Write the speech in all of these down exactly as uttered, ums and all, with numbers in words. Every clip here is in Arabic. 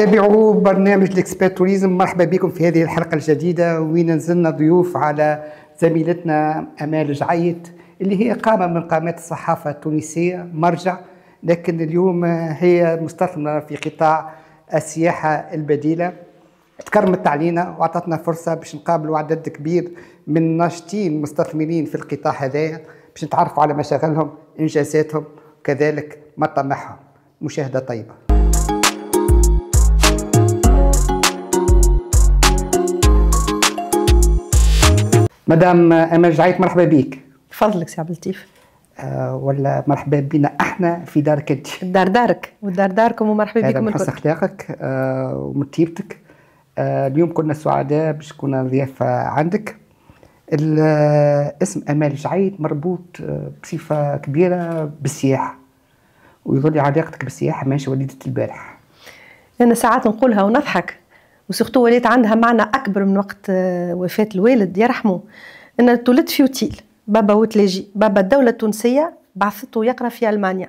متابعو برنامج ليكسبيرت توريزم، مرحبا بكم في هذه الحلقة الجديدة وين نزلنا ضيوف على زميلتنا أمال جعيط اللي هي قامة من قامات الصحافة التونسية مرجع، لكن اليوم هي مستثمرة في قطاع السياحة البديلة. تكرمت علينا وأعطتنا فرصة باش نقابلوا عدد كبير من ناشطين مستثمرين في القطاع هذايا باش نتعرفوا على مشاغلهم، إنجازاتهم، وكذلك مطامحهم. مشاهدة طيبة. مدام أمال جعيط، مرحبا بك. بفضلك سي عبد اللطيف. آه ولا مرحبا بنا احنا في دارك انت. الدار دارك والدار داركم ومرحبا بكم الكل. هذا حسن اخلاقك آه ومن طيبتك. آه اليوم كنا سعداء باش كنا ضيافة عندك. اسم أمال جعيط مربوط بصفة كبيرة بالسياحة، ويظل علاقتك بالسياحة ماشي وليدة البارح. أنا ساعات نقولها ونضحك، وسورتو وليت عندها معنى أكبر من وقت وفاة الوالد يرحمه. أنا تولدت في أوتيل، بابا وتلاجي، بابا الدولة التونسية بعثته يقرأ في ألمانيا،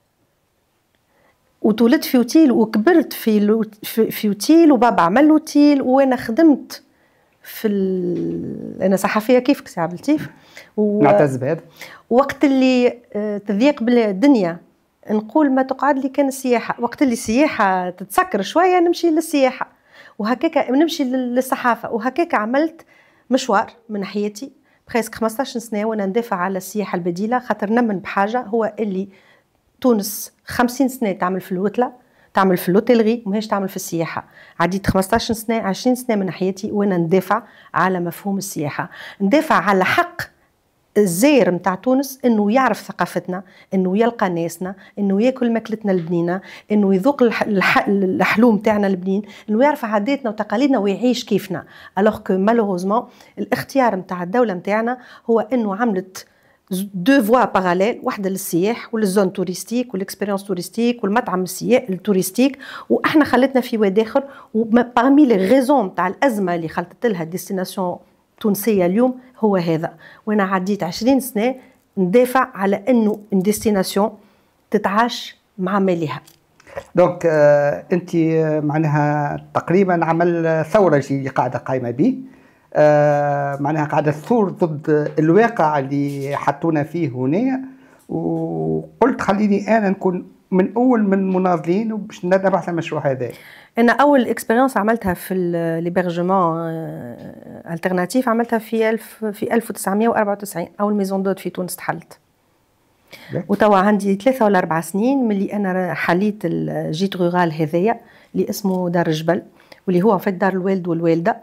وتولدت في أوتيل وكبرت في في أوتيل، وبابا عمل أوتيل، وأنا خدمت في ال... أنا صحفية كيفك سي عبد اللطيف. و... نعتز بهذا. وقت اللي تضيق بالدنيا نقول ما تقعد لي كان السياحة، وقت اللي السياحة تتسكر شوية نمشي للسياحة، وهكاك نمشي للصحافة، وهكاك عملت مشوار من حياتي بريسك خمسطاش سنة وانا ندافع على السياحة البديلة، خاطر نمن بحاجة هو اللي تونس خمسين سنة تعمل في الوتلة، تعمل في اللوتيلغي، وماهيش تعمل في السياحة. عديت خمسطاش سنة عشرين سنة من حياتي وانا ندافع على مفهوم السياحة، ندافع على حق الزائر متاع تونس انه يعرف ثقافتنا، انه يلقى ناسنا، انه ياكل ماكلتنا البنينه، انه يذوق الحلوم تاعنا البنين، انه يعرف عاداتنا وتقاليدنا ويعيش كيفنا. الوغ كو مالوروزمون الاختيار متاع الدوله متاعنا هو انه عملت دو فوا باراليل، واحده للسياح وللزون توريستيك والاكسبيريونس توريستيك والمطعم السياحي التوريستيك، واحنا خلتنا في واد اخر. وبارمي لي غيزون تاع الازمه اللي خلطت لها الديستيناسيون تونسية اليوم هو هذا. وانا عديت عشرين سنة ندافع على انه ديستيناسيون تتعاش مع مالها. دونك آه انت معناها تقريبا عمل ثورة اللي قاعدة قايمة به، آه معناها قاعدة تثور ضد الواقع اللي حطونا فيه هنا، وقلت خليني انا نكون من اول من المناضلين وباش نبحث عن المشروع هذا. انا اول اكسبيرينس عملتها في ليبرجمون الترناتيف عملتها في ألف في ألف وتسعمائة وأربعة وتسعين، اول ميزون دوت في تونس تحلت. وتوا عندي ثلاثة ولا أربع سنين ملي انا حليت الجيت رورال هذايا اللي اسمه دار الجبل، واللي هو في دار الوالد والوالده.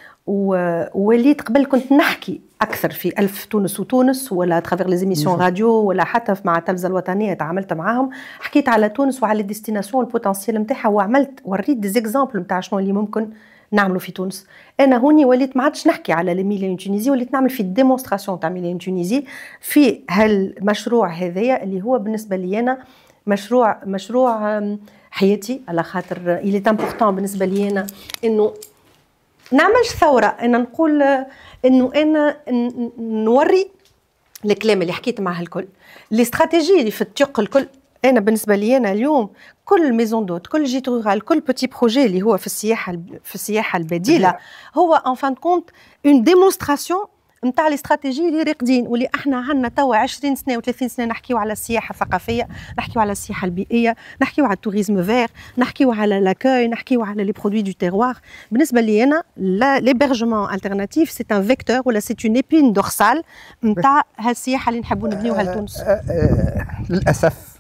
ووليت قبل كنت نحكي اكثر في ألف تونس وتونس، ولا ترافيغ لي زيميسيون راديو، ولا حتى مع التلفزه الوطنيه تعاملت معاهم، حكيت على تونس وعلى الديستيناسيون البوتنسيال نتاعها، وعملت وريت دي زيكزامبل نتاع شنو اللي ممكن نعملوا في تونس. انا هوني وليت ما عادش نحكي على لي ميليون تونيزي، وليت نعمل في ديمونستراسيون تاع ميليون تونيزي في هالمشروع هذايا اللي هو بالنسبه لي انا مشروع مشروع حياتي، على خاطر إلي امبورطون بالنسبه لي انا انه نعملش ثورة، أنا نقول إنه أنا نوري الكلام اللي حكيت معها الكل، الاستراتيجية اللي في التيق الكل. أنا بالنسبة لي أنا اليوم كل ميزون دوت، كل جيت رورال، كل بوتي بروجي اللي هو في السياحة في السياحة البديلة هو ان فان كونت اون ديمونستراسيون نتاع الاستراتيجيه اللي راقدين، واللي احنا عندنا توا عشرين سنة وثلاثين سنة نحكيو على السياحة الثقافية، نحكيو على السياحة البيئية، نحكيو على التوريزم فير، نحكيو على لاكوي، نحكيو على لي برودوي دو تيروار. بالنسبة لي أنا ليبرجمون الترناتيف سي ان فيكتور ولا سي اون ايبين دورسال نتاع هالسياحة اللي نحبوا نبنيوها لتونس. للأسف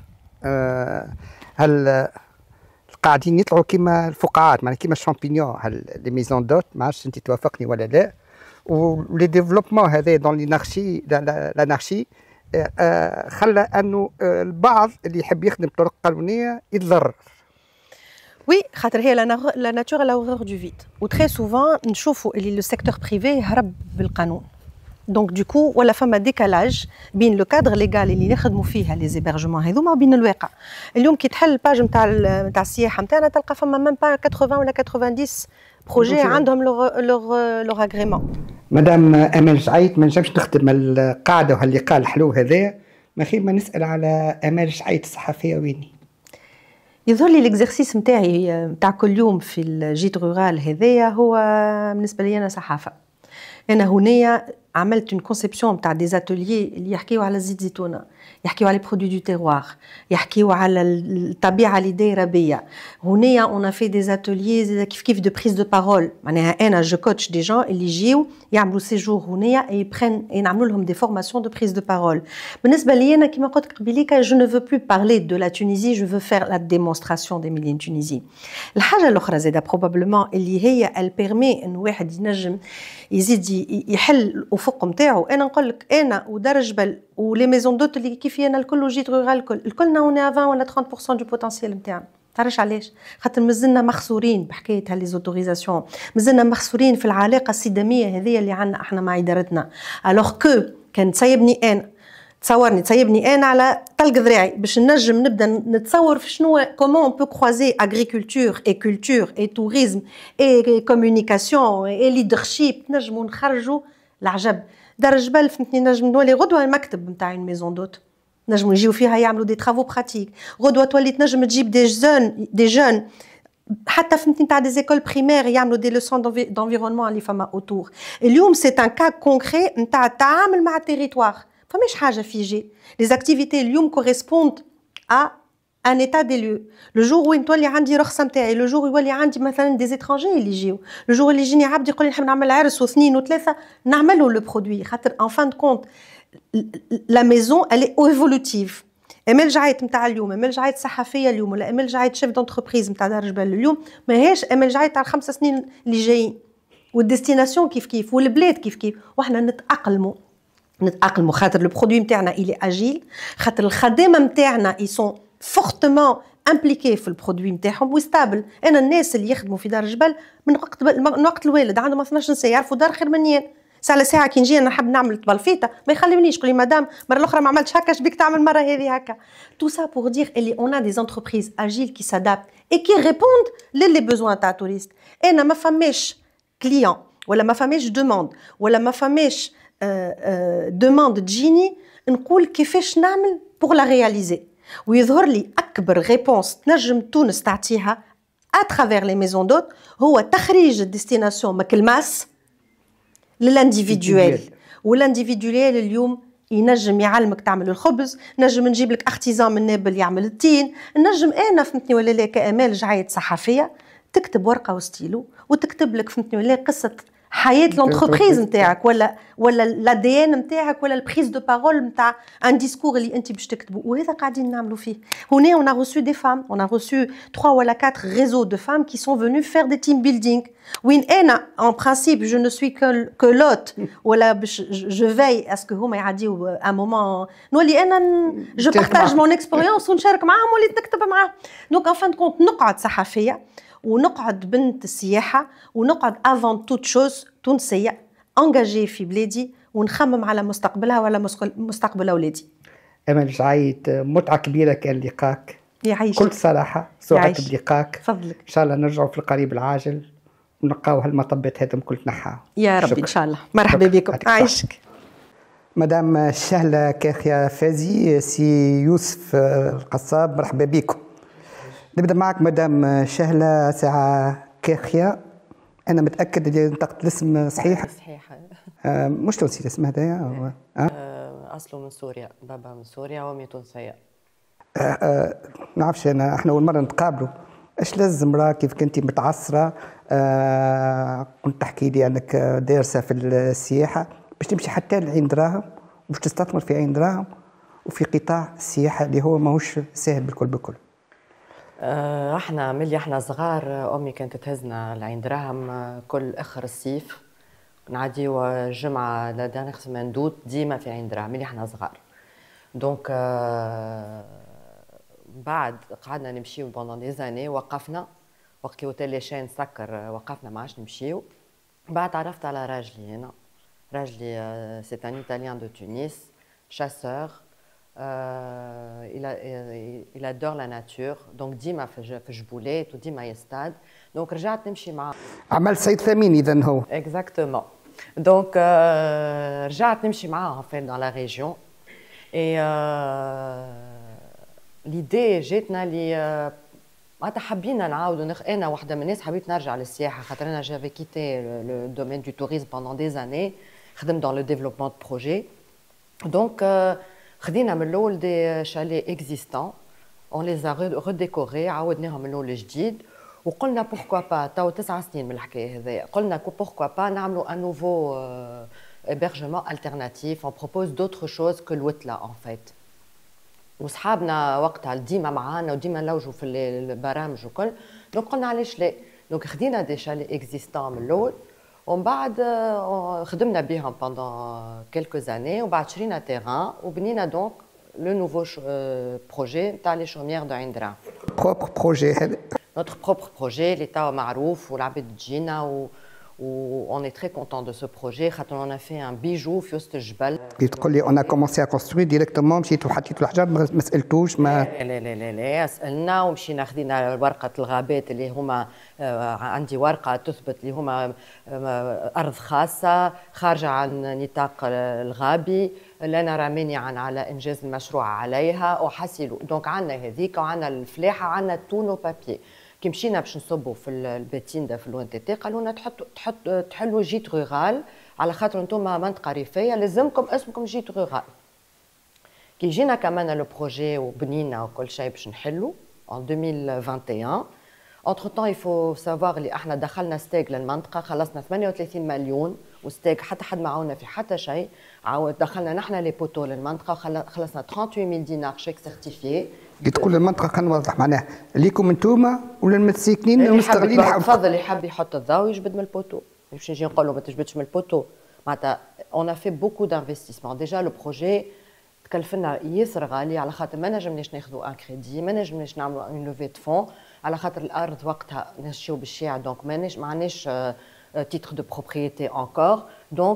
هل قاعدين يطلعوا كيما الفقاعات، معناها كيما الشامبينيون، هل لي ميزون دوت، ما عرفتش انت توافقني ولا لا. ولي ديفلوبمون هذا دون لانارشي لانارشي خلى انه البعض اللي يحب يخدم بطرق قانونيه يتضرر. وي خاطر هي لا ناتور لا هورور دو فيد، و تري سوفون نشوفوا اللي لو سيكتور بريفي هرب بالقانون. دونك دوكو ولا فما ديكالاج بين لو كادر ليغال اللي نخدموا فيها لي زيبرجمون هذوما وبين الواقع. اليوم كي تحل الباج نتاع نتاع السياحه نتاعنا تلقى فما ميم با ثمانين ولا تسعين بروجي عندهم لوغ لوغ لوغ اغريمون. مدام امال جعيط ما نجمش نخدم القاعده وهاللقاء الحلو هذا ما خير ما نسال على امال جعيط الصحفيه ويني؟ يظهر لي الاكزرسيس نتاعي نتاع كل يوم في الجيت رورال هذايا هو بالنسبه لي انا صحافه. انا هنايا عملت اون كونسيبسيون نتاع دي زاتوليي اللي يحكيو على الزيت زيتونه، يحكيو على برودوي دو تيروار، يحكيو على الطبيعه اللي دايره بيا. هنايا اون في دي زاتوليي كيف كيف دو بريز دو بارول، معناها انا جو كوتش دي جون اللي يجيو يعملوا سيجور هنايا اي برين نعملوا لهم دي فورماسيون دو بريز دو بارول. بالنسبه لي انا كيما قلت قبيليك جو نو فو بلو بارلي دو لا تونيزي، جو فو فير لا ديمونستراسيون دي ميليون تونيزي. الحاجه الاخرى زاده بروبابلمون اللي هي البيرمي ان واحد ينجم يزيد يحل الافق نتاعو. انا نقول لك انا ودار جبل ولي ميزون دوت اللي كيف انا الكل وجيت رورال الكل الكلنا هنا عشرين ولا ثلاثين بالمئة دو بوتنسيال نتاعنا. تعرفش علاش؟ خاطر مازلنا مخسورين بحكايه هاللي زوتوريزاسيون، مازلنا مخسورين في العلاقه الصداميه هذه اللي عندنا احنا مع ادارتنا. الوغ كو كان تسيبني انا تصورني تسيبني انا على طلق ذراعي باش نجم نبدا نتصور في شنو كومون بو كروازي اغريكولتور اي كولتور اي توريزم اي كومونيكاسيون اي ليدرشيب، نجموا نخرجوا العجب. دار الجبل فهمتني نجم نولي غدوه المكتب نتاع ميزون دوت، نجموا يجيو فيها يعملوا دي ترافو براتيك. غدوه تولي تنجم تجيب دي جون دي جون حتى فهمتني تاع دي زيكول بريمير يعملوا دي لوسون دونفيرونمون اللي فما اوتور. اليوم سي ان كا كونكري نتاع التعامل مع التيريتوار، فماش حاجه فيجي. لي اكتيفيتي اليوم كوريسبوند ا ان ايتا دي ليو. لو جور وين تولي عندي رخصه نتاعي، لو جور يولي عندي مثلا دي زيترانجي اللي يجيو، لو جور اللي يجيني عبد يقول لي نحب نعمل عرس واثنين وثلاثه نعملوا لو برودوي. خاطر ان فان كونت لا ميزون الي ايفولوتيف. امال جعيت نتاع اليوم، امال جعيت صحفيه اليوم، ولا امال جعيت شيف دونتربريز نتاع دار جبل اليوم، ماهيش امال جعيت تاع الخمس سنين اللي جايين. والديستيناسيون كيف كيف والبلاد كيف كيف، وحنا نتاقلموا نتاقلموا خاطر لو برودوي نتاعنا الي اجيل، خاطر الخدامه نتاعنا اي سون فورتمون امبليكي في البرودوي نتاعهم وستابل. انا الناس اللي يخدموا في دار جبل من وقت من وقت الوالد عندهم اثناش سنه يعرفوا دار خير مني. ساعه لساعه كي نجي انا نحب نعمل طبلفيته ما يخليونيش، يقول لي مدام المره الاخرى ما عملتش هكا، اش بيك تعمل مره هذه هكا. تو سا بور دير اللي اون ا دي انتربريز اجيل كي سادابت اي كي ريبوند للي بوزوان تاع توريست. انا ما فماش كليون ولا ما فماش دوموند ولا ما فماش دوموند تجيني نقول كيفاش نعمل بور لا رياليزي. ويظهر لي اكبر ريبونس تنجم تونس تعطيها اترافير لي ميزون دوت هو تخريج الديستيناسيون مكلماس للانديفيدوال. والانديفيدوال اليوم ينجم يعلمك تعمل الخبز، نجم نجيب لك ارتيزان من نابل يعمل التين، نجم انا فهمتني ولا لا كامال جعيت صحفيه تكتب ورقه وستيلو وتكتب لك فهمتني ولا قصه حياه لونتربريز نتاعك ولا ولا لا دي ان نتاعك ولا البريز دو بارول نتاع ان ديسكور اللي انت باش تكتبه. وهذا قاعدين نعملوا فيه. هنا on a reçu des femmes, on a reçu trois ولا quatre réseaux de femmes qui sont venues faire des team building. وين انا en principe je ne suis que que l'hôte ولا باش je veille à ce que هما يعديو un moment نولي انا je partage mon expérience ونشارك معاهم وليت نكتب معاهم. دونك en fin de compte نقعد صحفيه ونقعد بنت السياحه ونقعد افون توت شوز تونسيه انجاجي في بلادي ونخمم على مستقبلها ولا مستقبل اولادي. امل جعيت متعه كبيره كان لقاك. يعيش كل صراحه سعدت بلقاك. فضلك. ان شاء الله نرجعوا في القريب العاجل ونلقاو هالمطبات هذم كل تنحاو يا رب. ان شاء الله. مرحبا بكم. عايشك. مدام شهله كاخيا فازي، سي يوسف القصاب، مرحبا بكم. نبدا معك مدام شهله ساعه كاخيا. انا متاكد اللي نطقت الاسم صحيح. صحيح. آه مش تونسي الاسم هذايا؟ آه؟ آه اصله من سوريا، بابا من سوريا وامي تونسيه. آه آه نعرفش انا، احنا اول مره نتقابلوا. ايش لازم راه كيف كنتي متعصره آه كنت تحكي لي انك دارسه في السياحه باش تمشي حتى لعين دراهم وباش تستثمر في عين دراهم وفي قطاع السياحه اللي هو ماهوش سهل بالكل بالكل. آه احنا ملي احنا صغار امي كانت تهزنا لعين دراهم كل اخر الصيف، نعديو جمعه لدانخ سمان دوت ديما في عين دراهم ملي احنا صغار. دونك آه بعد قعدنا نمشيو بوندون دي زاني، وقفنا وقت اللي اوتيل شين سكر وقفنا ما عادش نمشيو. بعد عرفت على راجلي هنا، راجلي سي ان ايطاليان دو تونس شاسور. Euh, il, a, il adore la nature, donc ديما في جبولات وديما يستاد. دونك رجعت نمشي معاه. عمل صيد ثمين اذا هو. اكزاكتومون. دونك euh, رجعت نمشي معاه en fait dans la région. Et euh, l'idée جاتنا لي معناتها حبينا نعاودوا نخ... انا واحده من الناس حبيت نرجع للسياحه خاطر انا جافي كيتي لو دومين دو توريزم بوندون دي زاني خدمت دون لو ديفلوبمون دو بروجي دونك خدينا من الاول دي شالي اكزيستون اون لي ا ريديكوري عاودناهم من الاول جديد وقلنا بوركوا با تو تسع سنين من الحكايه هذيا قلنا بوركوا با نعملوا ان نوفو hébergement alternatif on propose d'autres choses que الوتله en fait وصحابنا وقتها ديما معانا وديما نلوجوا في البرامج وكل دونك قلنا علاش لا دونك خدينا دي شالي اكزيستون من الاول ومن بعد خدمنا بهم بوندون كيلكو زاني وبعد شرينا تيران وبنينا دونك لو نوفو بروجي تاع لي شوميير دو عين دراهم بروبر بروجي هذا notre propre projet اللي توا معروف والعباد تجينا و on est très content de ce projet خاطر on a fait un bijou في وسط الجبل. تقول لي on a commencé à construire directement مشيتوا حطيتوا الحجر ما سالتوش ما لا لا لا لا, لا سالنا ومشينا خدينا ورقه الغابات اللي هما عندي ورقه تثبت اللي هما ارض خاصه خارجه عن نطاق الغابي لنا راميني عن على انجاز المشروع عليها وحسلوا دونك عندنا هذيك وعندنا الفلاحه وعندنا تو نو بابي كي مشينا باش نصبوا في الباتين ده في الون تي تي قالوا لنا تحطوا تحط تحلوا جيت رورال على خاطر انتم منطقه ريفيه لازمكم اسمكم جيت رورال كي جينا كمان لو بروجي وبنينا وكل شيء باش نحلوا en deux mille vingt et un entre temps il faut savoir اللي احنا دخلنا ستيك للمنطقه خلصنا ثمانية وثلاثين مليون وستيك حتى حد ما عاونا في حتى شيء عاود دخلنا نحن لي بوتو للمنطقه وخلصنا ثمانية وثلاثين ألف دينار شيك سيرتيفيي كي تقول المنطقه خلينا نوضح معناها ليكم انتوما ولا المتساكنين المستغلين يفضل اللي يحب يحط الضوء يجبد من البوتو باش نجي نقول له ما تجبدش من البوتو معناتها اون ا في بوكو دانفستيسمون ديجا لو بروجي تكلفنا ياسر غالي على خاطر ما نجمناش ناخذوا ان كريدي ما نجمناش نعملوا اون لوفي دو فون على خاطر الارض وقتها نمشيو بالشيع دونك مانيش ما عندناش تيتر دو بروبريتي انكور دونك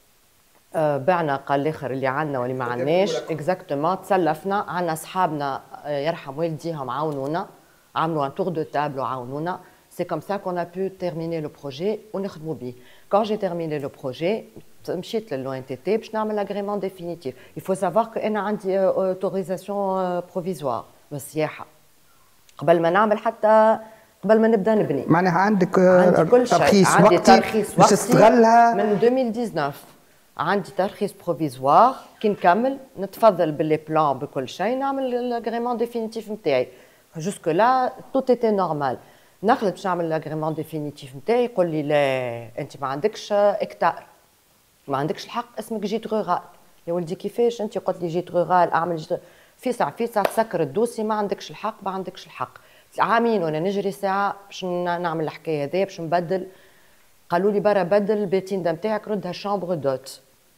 بعنا قال الاخر اللي عندنا واللي ما عندناش اكزاكتومون تسلفنا عندنا اصحابنا يرحم والديهم عاونونا عملوا ان تور دو تابل وعاونونا سي كوم سا كون ا بو تيرميني لو بروجي ونخدموا بيه كون جي تيرميني لو بروجي مشيت للو ان تي تي باش نعمل اغريمون ديفينيتيف يفو سافوار كو انا عندي اوتوريزاسيون بروفيزوار بالسياحه قبل ما نعمل حتى قبل ما نبدا نبني معناها عندك عندي كل شيء ترخيص عندي وقتي ترخيص باش تستغلها من ألفين وتسعطاش عندي ترخيص بروفيزوار كي نكمل نتفضل باللي بلان بكل شيء نعمل الاغريمون ديفينيتيف نتاعي جوسك لا توت ايتي نورمال نخلط باش نعمل الاغريمون ديفينيتيف نتاعي يقول لي لا انت ما عندكش اكتار ما عندكش الحق اسمك جيت رورال يا ولدي كيفاش انت قلت لي جيت رورال اعمل جيت في ساعه في ساعه تسكر الدوسي ما عندكش الحق ما عندكش الحق عامين وانا نجري ساعه باش نعمل الحكايه هذيا باش نبدل قالوا لي برا بدل البيتين نتاعك ردها شامبر دوت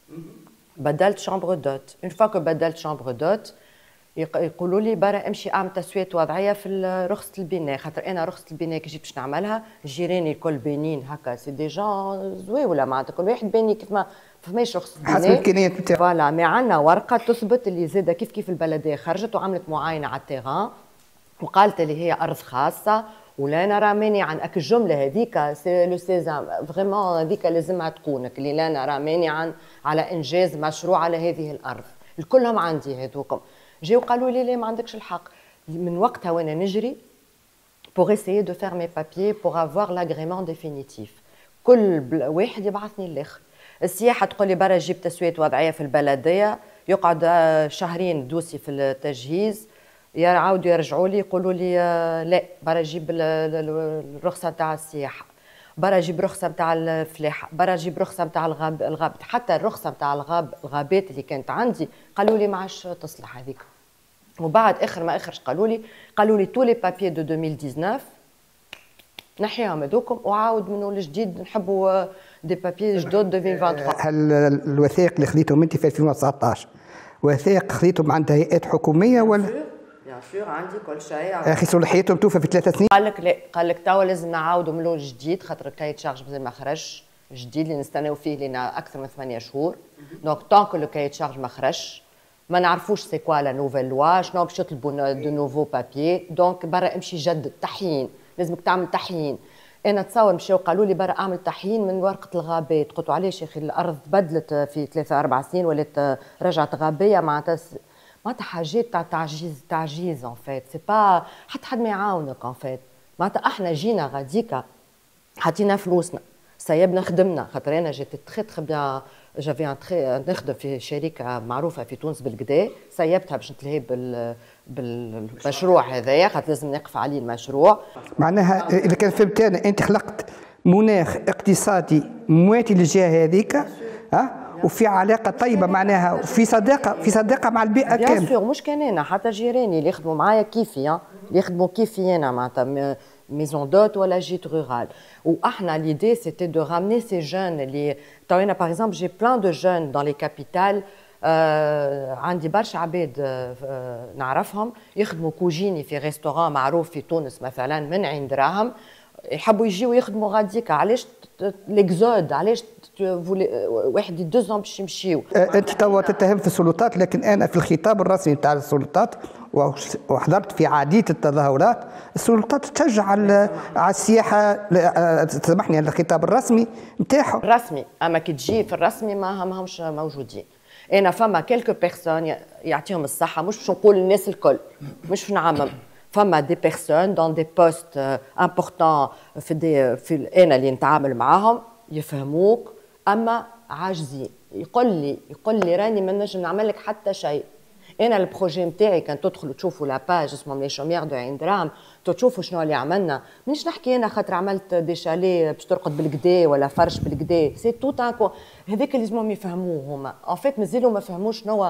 بدلت شامبر دوت اون فوا كو بدلت شامبر دوت يقولوا لي برا امشي اعمل تسويه وضعيه في رخصه البناء خاطر انا رخصه البناء كي جيت باش نعملها جيراني الكل بانين هكا سي دي جون زويوله معناتها كل واحد باني كيف ما فماش رخصه البناء حسب الامكانيات نتاعو فوالا مي عندنا ورقه تثبت اللي زاده كيف كيف البلديه خرجت وعملت معاينه على التيران وقالت لي هي ارض خاصه ولا نرى ماني عن اك الجمله هذيك سي لو سيزام فريمون هذيك لازمها تكون اللي لا نرى ماني عن على انجاز مشروع على هذه الارض الكلهم عندي هذوكم جاو قالوا لي لا ما عندكش الحق من وقتها وانا نجري pour essayer de faire mes papiers pour avoir l'agrément définitif كل واحد يبعثني الاخر السياحه تقول لي برا جيب تسويه وضعيه في البلديه يقعد شهرين دوسي في التجهيز يعاودوا يرجعوا لي يقولوا لي لا برا جيب الرخصه تاع السياحه برا جيب رخصه تاع الفلاحه برا جيب رخصه تاع الغاب الغاب حتى الرخصه تاع الغاب الغابات اللي كانت عندي قالوا لي ما عادش تصلح هذيك وبعد اخر ما اخرج قالوا لي قالوا لي تو لي بابيي دو ألفين وتسعطاش نحيهم هذوكم وعاود منو الجديد نحبوا دي بابيي جدد ألفين وثلاثة وعشرين هل الوثائق اللي خذيتهم انت في ألفين وتسعطاش وثائق خذيتهم عند هيئات حكوميه ولا؟ بيان سور عندي كل شيء اخي صلاحيتهم توفى في ثلاث سنين قال لك لا قال لك توا لازم نعاودوا من الاول جديد خاطر الكاي تشارج مازال ما خرجش جديد اللي نستناو فيه لنا اكثر من ثمانية شهور دونك طونك لو كاي تشارج ما خرجش ما نعرفوش سي كوا لا نوفيل لوا شنو باش يطلبوا دو نوفو بابيي دونك برا امشي جدد تحيين لازمك تعمل تحيين انا تصور مشاو قالوا لي برا اعمل تحيين من ورقه الغابات قلت علاش يا اخي الارض بدلت في ثلاثة اربع سنين ولات رجعت غابيه معناتها معناتها حاجات تاع تعجيز تعجيز ان فيت سي با حتى حد ما يعاونك ان فيت معناتها احنا جينا غاديكا حطينا فلوسنا سيبنا خدمنا خاطر انا جيت تخي تخي بيان جافي ان تخي نخدم في شركه معروفه في تونس بالكدا سيبتها باش نتلهي بال بالمشروع هذايا خاطر لازم نقف عليه المشروع. معناها اذا كان فهمت انا انت خلقت مناخ اقتصادي مواتي للجهه هذيك ها وفي علاقه طيبه معناها وفي صداقه في صداقه مع البيئه كامله. بيان سور مش كان انا حتى جيراني اللي يخدموا معايا كيفي اللي يخدموا كيفي انا معناتها ميزون دوت ولا جيت رورال واحنا ليدي سيتي دو رامني سي جون اللي تو انا باغ اكزومبل جي بلان دو جون دون لي كابيتال عندي برشا عباد آه نعرفهم يخدموا كوجيني في ريستوران معروف في تونس مثلا من عين دراهم يحبوا يجيو يخدموا غاديكا علاش ليكزود علاش واحد دوزون باش يمشيو. انت توا تتهم في السلطات لكن انا في الخطاب الرسمي نتاع السلطات وحضرت في عديد التظاهرات السلطات تشجع على السياحه سامحني على الخطاب الرسمي نتاعهم. الرسمي اما كي تجي في الرسمي ما همش موجودين. انا فما كيلكو بيرسون يعطيهم الصحه مش باش نقول الناس الكل مش باش نعمم فما دي بيرسون دون دي بوست امبورطون في دي في انا اللي نتعامل معاهم يفهموك اما عاجزين يقول لي يقول لي راني ما نجم نعمل لك حتى شيء. انا البروجي نتاعي كان تدخلوا تشوفوا لا باج اسمهم لي شوميير دو عين دراهم تشوفوا شنو اللي عملنا مانيش نحكي انا خاطر عملت دي شالي باش ترقد بالكدا ولا فرش بالكدا سي تو تانكو هذاك اللي لازمهم يفهموه هما ان فيت مازالوا ما فهموش شنو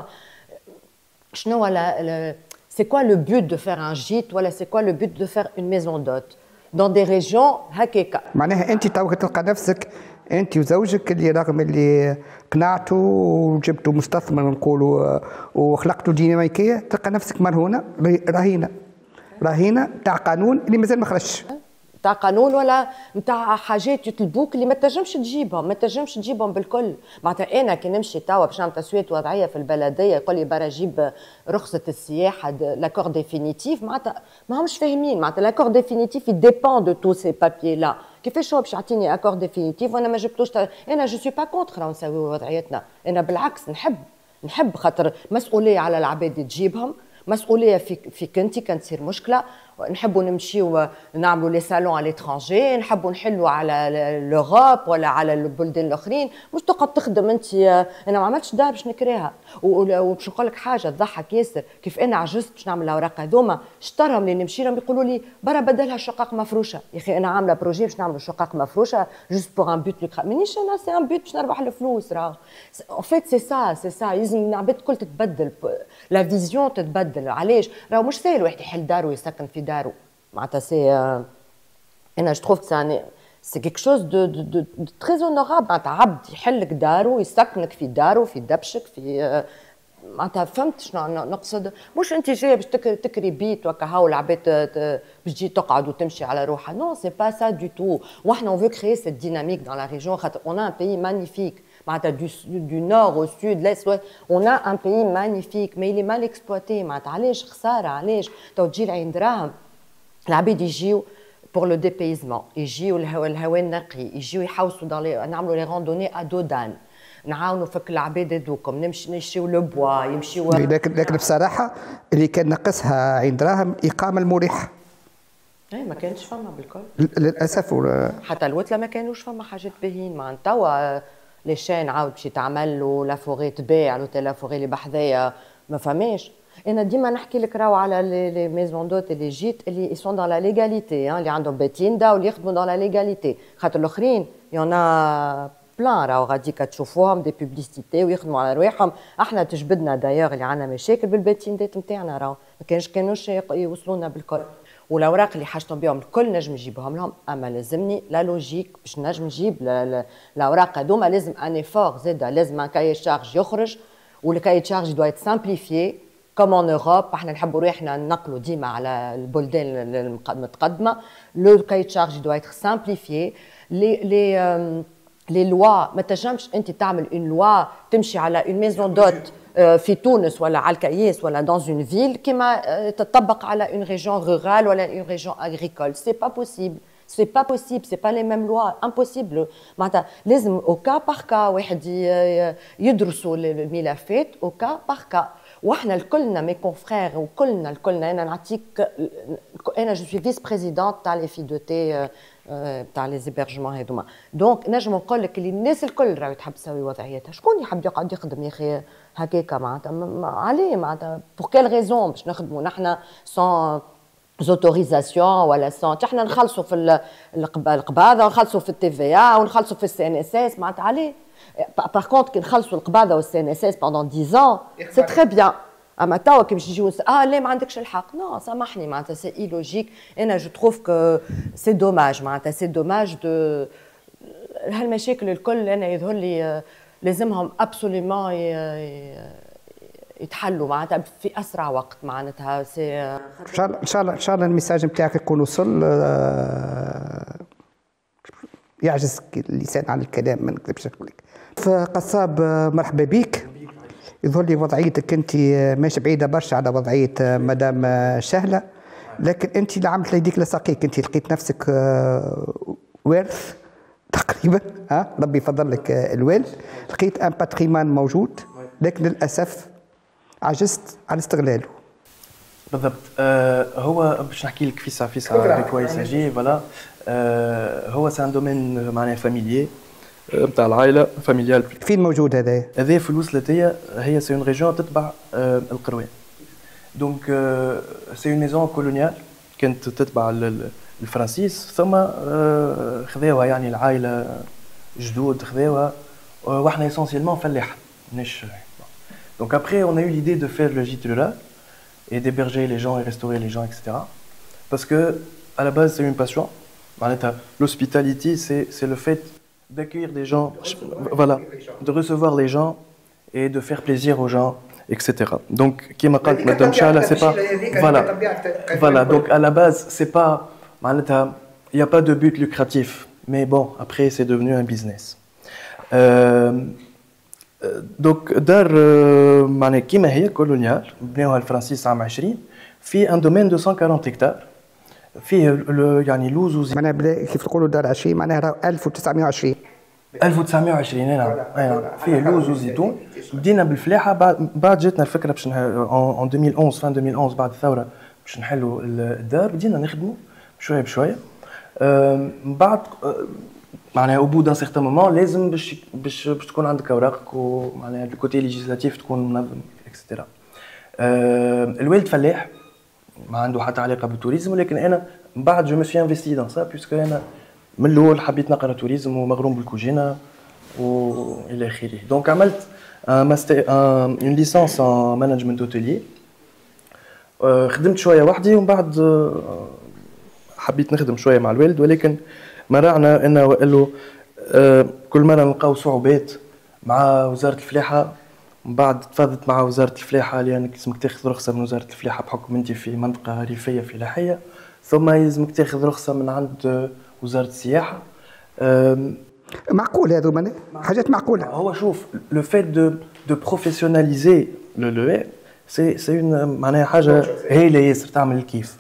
شنو لا c'est quoi le but de faire un gîte ولا c'est quoi le but de faire une maison d'hôte dans des régions هكاكا. معناها انت تو تلقى نفسك انت وزوجك اللي رغم اللي قنعتوا وجبتوا مستثمر نقولوا وخلقتوا ديناميكيه تلقى نفسك مرهونه رهينه رهينه تاع قانون اللي مازال ما خرجش نتاع قانون ولا نتاع حاجات يطلبوك اللي ما تنجمش تجيبهم ما تنجمش تجيبهم بالكل. معناتها انا كي نمشي توا باش نعمل تسويه وضعيه في البلديه يقول لي برا جيب رخصه السياحه لاكور ديفينيتيف معناتها ما همش فاهمين معناتها لاكور ديفينيتيف يديبون دو تو سي بابيي لا كيفاش هو باش يعطيني اكور ديفينيتيف وانا ما جبتوش انا جو سوي با كونتر نسويو وضعيتنا انا بالعكس نحب نحب خاطر مسؤوليه على العباد اللي تجيبهم مسؤوليه في فيك انت كان تصير مشكله نحبوا نمشيو نعملوا لي سالون على ليترانجي نحبوا نحلوا على لوروب ولا على البلدان الاخرين مش تقعد تخدم انت انا ما عملتش دار باش نكريها وباش نقول لك حاجه تضحك ياسر كيف انا عجزت باش نعمل الاوراق هذوما شطرهم اللي نمشي لهم يقولوا لي برا بدلها شقق مفروشه يا اخي انا عامله بروجي باش نعملوا شقق مفروشه جوست بور ان بوت لوكرا مانيش انا سي ان بوت باش نربح الفلوس راه ان فيت سي سا سي سا لازم العباد الكل تتبدل لا فيزيون تتبدل علاش راه مش سهل واحد يحل داره ويسكن في دارو معناتها سي انا جو تروف سي سي كيك شوز دو دو دو تري اونورابل معناتها عبد يحلك دارو يسكنك في دارو في دبشك في معناتها فهمت شنو نقصد مش انت جايه باش تكري بيت وكا هاو العباد باش تجي تقعد وتمشي على روحها نو سي با سا دو تو واحنا اون فو كريي سيت ديناميك دون لا ريجيون خاطر اون ان بيي مانيفيك معناتها دو دو نور او سود ليست ويست اون ان بيي مانيفيك مي لي مال اكسبلوتي معناتها علاش خساره علاش تو تجي العين دراهم العباد يجيو بور لو ديبيزمون يجيو الهواء النقي يجيو يحوسوا دون لي نعملوا لي روندوني ا دودان نعاونوا فك العباد هذوكم نمشي نمشيو لبوا يمشيو لكن لكن بصراحه اللي كان ناقصها عين دراهم الاقامه المريحه اي ما كانش فما بالكل للاسف و... حتى الوتله ما كانوش فما حاجات باهين مع توا لي شين عاود باش يتعمل له لا فوري تباع لو لا فوري اللي بحذايا ما فماش. انا ديما نحكي لك راهو على لي ميزون دوت اللي جيت اللي يسون دون لا ليغاليتي اللي عندهم بيتين دا واللي يخدموا دون لا ليغاليتي خاطر الاخرين يونا بلان راهو غاديك تشوفوهم دي بوبليسيتي ويخدموا على رواحهم احنا تجبدنا دايوغ اللي عندنا مشاكل بالبيتين ديت نتاعنا راهو ما كانش كانوش يوصلونا بالكل والاوراق اللي حاجتهم بهم الكل نجم نجيبهم لهم اما لازمني لا لوجيك باش نجم نجيب الاوراق هذوما لازم ان ايفور زاد لازم ان كاي شارج يخرج والكاي شارج دو ايت سامبليفيي كوم ان اوروب احنا نحبوا روحنا ننقلوا ديما على البلدان المتقدمه لو كاي شارج دو ايت سامبليفيي لي لي لي لوا ما تنجمش انت تعمل اون لوا تمشي على اون ميزون دوت في تونس ولا على الكاياس ولا دون اون فيل كيما تطبق على اون ريجيون رورال ولا اون ريجيون اغريكول سي با بوسيبل سي با بوسيبل سي با لي ميم لوا امبوسيبل معناتها لازم او كا بار كا واحد يدرسوا الملفات او كا بار كا واحنا الكلنا مي كونفرير وكلنا الكلنا انا نعطيك انا جو سوي فيس بريزيدونت تاع لي في دو تي تاع لي زيبرجمون هذوما دونك نجم نقول لك اللي الناس الكل راهي تحب تسوي وضعيتها شكون يحب يقعد يخدم يا اخي هكاكا معناتها عليه معناتها بور كيل ريزون باش نخدموا نحن سون زوتوريزاسيون ولا سون احنا نخلصوا في القباضه ونخلصوا في التي في ا ونخلصوا في السي ان اس اس معناتها عليه باغ كونت كي نخلصوا القباضه والسي ان اس اس بوندون عشرة ans سي تري بيان اما توا كي باش يجيو اه لا ما عندكش الحق نو سامحني معناتها سي اي لوجيك انا جو تروف كو سي دوماج معناتها سي دوماج دو هالمشاكل الكل انا يظهر لي لازمهم ابسوليومون يتحلوا معناتها في اسرع وقت معناتها سي ان شاء الله ان شاء الله ان شاء الله الميساج نتاعك يكون وصل. يعجز اللسان عن الكلام ما نكذبش لك. فقصاب مرحبا بك. يظهر لي وضعيتك انت ماشي بعيده برشا على وضعيه مدام شهله، لكن انت اللي عملت ليديك لساقيك، انت لقيت نفسك وارث تقريبا، ها ربي يفضل لك الوالد، لقيت ان باتريمان موجود لكن للاسف عجزت عن استغلاله. بالضبط. آه هو باش نحكي لك فيسا فيسا بكوا يساجي فوالا. آه هو سان دومين معناها فاميليي نتاع العائله فاميليال. فين موجود هذا؟ هذا في الوصلتيه، هي سي اون ريجيون تتبع آه القروان. دونك آه سي اون ميزون كولونيال كانت تتبع الفرنسيس، ثم آه خذاوها يعني العائله جدود خذاوها، واحنا اسونسيلمون فلاحه ماناش. Donc après, on a eu l'idée de faire le gîte rural et d'héberger les gens et restaurer les gens, et cetera. Parce que à la base, c'est une passion. L'hospitality, c'est le fait d'accueillir des gens, voilà, de recevoir les gens et de faire plaisir aux gens, et cetera. Donc, qui m'a dit Madame Chala, c'est pas, voilà, voilà. Donc à la base, c'est pas, il n'y a pas de but lucratif. Mais bon, après, c'est devenu un business. Euh, دونك دار معناها كيما هي كولونيال بناوها الفرنسيس عام عشرين في ان دومين دو مية وأربعين هكتار فيه يعني لوز وزيتون. معناها كيف تقولوا دار عشرين معناها ألف وتسعمائة وعشرين ألف وتسعمائة وعشرين نعم نعم فيه لوز وزيتون. بدينا بالفلاحه، بعد بعد جاتنا الفكره باش ان ألفين وإحدى عشر فان ألفين وإحدى عشر بعد الثوره باش نحلوا الدار، بدينا نخدموا شويه بشويه. من بعد معناها او بو دان سيغتان مومون لازم باش باش باش تكون عندك اوراقك ومعناها الكوتي ليجيسلاتيف تكون منظم اكسترا. أه الوالد فلاح ما عنده حتى علاقه بالتوريزم، ولكن انا من بعد جو مي سوي انفيستي دان سا بيسكو انا من الاول حبيت نقرا توريزم ومغروم بالكوجينه والى اخره. دونك عملت ان ماستر اون ليسونس ان مانجمنت اوتيليي. خدمت شويه وحدي ومن بعد حبيت نخدم شويه مع الوالد، ولكن مرعنا انه قال له آه كل مره نلقاو صعوبات مع وزاره الفلاحه. من بعد تفاضت مع وزاره الفلاحه لانك لازمك تاخذ رخصه من وزاره الفلاحه بحكم انت في منطقه ريفيه فلاحيه، ثم يلزمك تاخذ رخصه من عند وزاره السياحه. معقول هذو حاجات معقوله. هو شوف لو فيت دو دو بروفيسيوناليزي لو لو سي سي معناها حاجه هايله ياسر تعمل الكيف.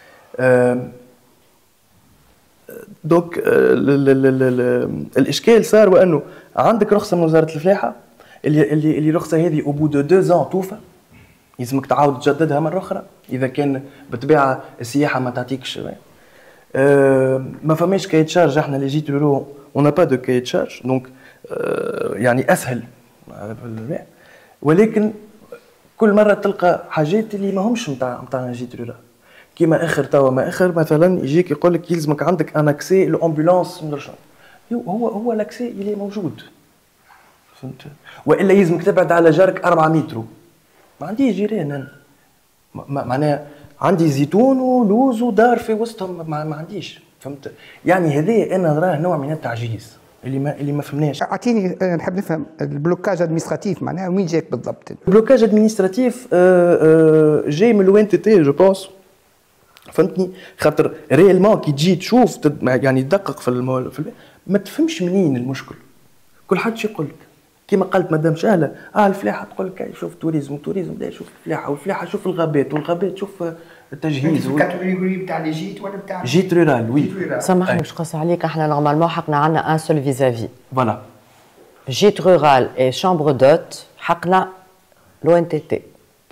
دونك الاشكال صار وانه عندك رخصه من وزاره الفلاحه اللي اللي اللي الرخصه هذه او بو دو دو زون توفى، يلزمك تعاود تجددها مره اخرى اذا كان بالطبيعه السياحه ما تعطيكش. أه ما فماش كاي تشارج، احنا لي جيت رورو اون با دو كاي تشارج، دونك أه يعني اسهل، ولكن كل مره تلقى حاجات اللي ما همش نتاع نتاع جيت رورو. كيما اخر توا ما اخر مثلا يجيك يقول لك يلزمك عندك ان اكسي الامبولانس من الشارع. هو هو الاكسي اللي موجود، فهمت؟ والا يلزمك تبعد على جارك أربعة متر. ما عنديش جيران انا، معناها عندي زيتون ولوز ودار في وسطهم، ما, ما عنديش، فهمت؟ يعني هذا انا نراه نوع من التعجيز اللي ما اللي ما فهمناش. اعطيني نحب نفهم البلوكاج ادمنستراتيف معناها وين جاك بالضبط؟ البلوكاج ادمنستراتيف جاي من لو ان تي تي جو بونس، فهمتني؟ خاطر ريالمون كي تجي تشوف يعني تدقق في المول في ما تفهمش منين المشكل. كل حد شي يقول لك كيما قالت مدام شهله، اه الفلاحه تقول لك شوف توريزم، التوريزم ده شوف الفلاحه، والفلاحه شوف الغابات، والغابات شوف التجهيز. الكاتيجوري نتاع لي جيت ولا نتاع جيت رورال؟ وي سامحني باش نقص عليك، احنا نورمالمون حقنا عندنا ان سول فيزافي. فوالا جيت رورال اي شامبر دوت حقنا لو ان تي تي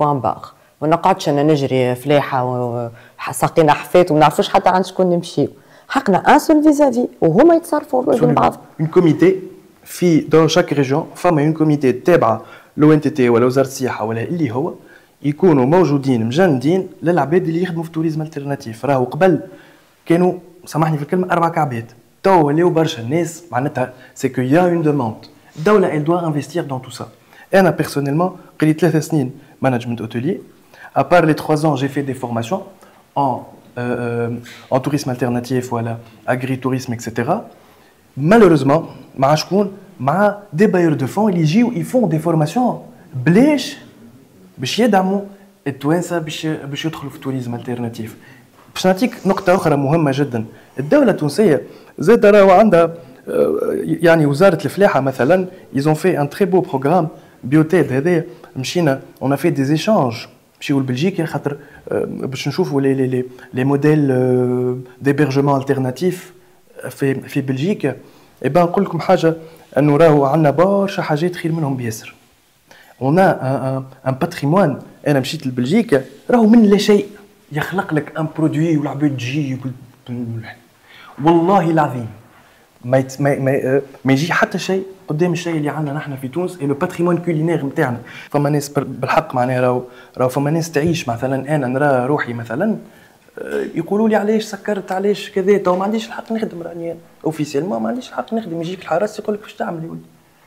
بوان باغ. ما نقعدش انا نجري فلاحه وساقينا حفات وما نعرفوش حتى عند شكون نمشيو. حقنا ان سول فيزافي وهما يتصرفوا بين بعض. اون كوميتي في دون شاك ريجيون فما اون كوميتي تابعه لو ان تي تي ولا وزاره السياحه ولا اللي هو يكونوا موجودين مجندين للعباد اللي يخدموا في توريزم الترناتيف. راهو قبل كانوا سامحني في الكلمه اربع كعبات، تو ولاو برشا الناس معناتها سي كو يا اون دوموند. الدوله ال دوا انفستير دون تو سا. انا بيرسونيلمون قريت ثلاث سنين مانجمنت اوتيلير. À part les trois ans, j'ai fait des formations en, euh, en tourisme alternatif, voilà, agritourisme, et cetera. Malheureusement, مع شكون؟ مع des bailleurs de fonds اللي يجيو ils font des formations بلاش باش يدعموا التوانسه باش باش يدخلوا في التوريزم الترناتيف. باش نعطيك نقطة أخرى مهمة جدا. الدولة التونسية زاد راهو عندها يعني وزارة الفلاحة مثلا ils ont fait un très beau programme بيوتيد هذايا مشينا on a fait des échanges مشيو لبلجيكا خاطر باش نشوفوا لي لي لي موديل ديبيرجمون الترناتيف في في بلجيكا. اي بان نقول لكم حاجة انه راهو عندنا برشا حاجات خير منهم بياسر. on a un un patrimoine. انا مشيت لبلجيكا راهو من لا شيء يخلق لك ان برودوي والعباد تجي والله العظيم ما يت... ما ما, ما يجي حتى شيء قدام الشيء اللي عندنا نحن في تونس لو باتريمون كولينير نتاعنا. فما ناس بالحق معناها راهو راهو فما ناس تعيش مثلا انا نرى روحي مثلا يقولوا لي علاش سكرت علاش كذا تو ما عنديش الحق نخدم راني اوفيسيالمون ما عنديش الحق نخدم. يجيك الحرس يقول لك واش تعمل يا ولدي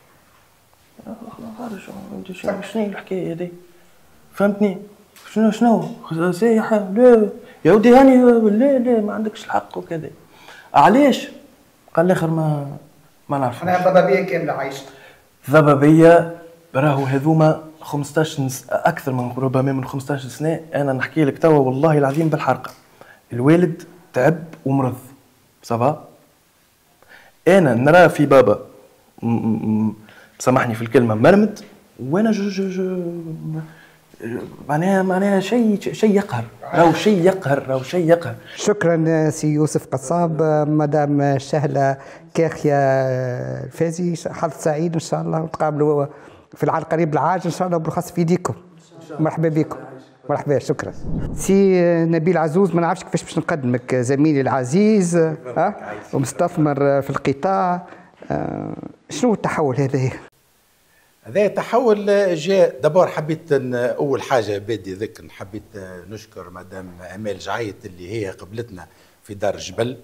خارج شنو الحكايه هذه فهمتني شنو شنو سايحه لا يا ودي هاني لا لا ما عندكش الحق وكذا. علاش؟ قال الاخر ما ما نعرف. انا ضبابيه كامله عايشه ضبابيه راهو هذوما خمسطاش اكثر من ربما من خمسطاش سنه. انا نحكي لك توا والله العظيم بالحرقه الوالد تعب ومرض صافا. انا نرى في بابا سامحني في الكلمه مرمد وانا جو جو جو معناها معناها شيء شيء يقهر راهو شيء يقهر راهو شيء يقهر. شكرا سي يوسف قصاب. مدام شهله كاخيا الفازي حظ سعيد ان شاء الله ونتقابلوا في العام القريب العاجل ان شاء الله بالخاص في ايديكم. مرحبا بكم. مرحبا شكرا. سي نبيل عزوز ما نعرفش كيفاش باش نقدمك زميلي العزيز ها ومستثمر في القطاع. شنو التحول هذا؟ هذا تحول جاء دابور حبيت اول حاجه بادي ذكر حبيت نشكر مدام امال جعيط اللي هي قبلتنا في دار الجبل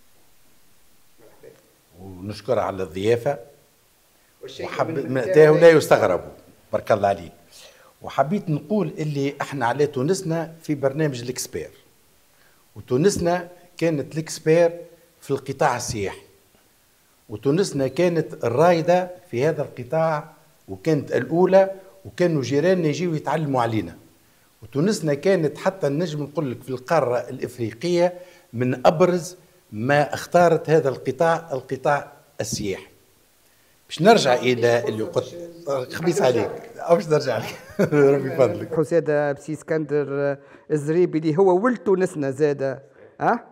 ونشكرها على الضيافه وحبيت لا يستغربوا بارك الله عليك. وحبيت نقول اللي احنا على تونسنا في برنامج الاكسبير وتونسنا كانت الاكسبير في القطاع السياحي وتونسنا كانت الرائده في هذا القطاع وكانت الأولى وكانوا جيراننا يجيوا يتعلموا علينا. وتونسنا كانت حتى نجم نقول لك في القارة الإفريقية من أبرز ما اختارت هذا القطاع القطاع السياحي. باش نرجع إلى اللي قلت خبيث عليك أو باش نرجع لك ربي يفضلك. حسادة بسي اسكندر الزريبي اللي هو ولد تونسنا زادة ها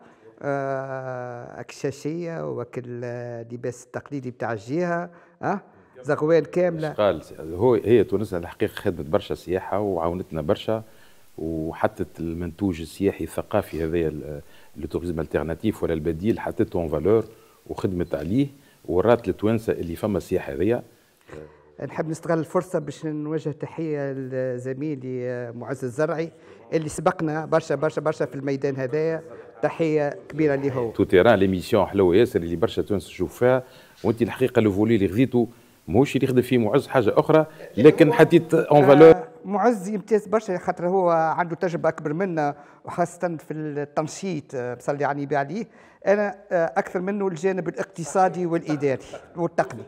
أه؟ أكشاشية وكل اللباس التقليدي بتاع الجهة ها زغوان كامله. قال هو هي تونس الحقيقه خدمت برشا سياحه وعاونتنا برشا وحطت المنتوج السياحي الثقافي هذايا التوريزم الترناتيف ولا البديل حطته اون فالور وخدمت عليه ورات للتوانسه اللي فما السياحه هذيا. نحب نستغل الفرصه باش نوجه تحيه لزميلي معز الزرعي اللي سبقنا برشا برشا برشا في الميدان هذايا. تحيه كبيره ليه هو. تو تيران ليميسيون حلوه ياسر اللي برشا تونس تشوف فيها وانت الحقيقه لو فولي اللي خذيته ماهوش اللي يخدم فيه معز حاجه اخرى لكن حطيت اون فالور. معز يمتاز برشا خاطر هو عنده تجربه اكبر منا وخاصه في التنشيط بصلي على النبي عليه. انا اكثر منه الجانب الاقتصادي والاداري والتقني.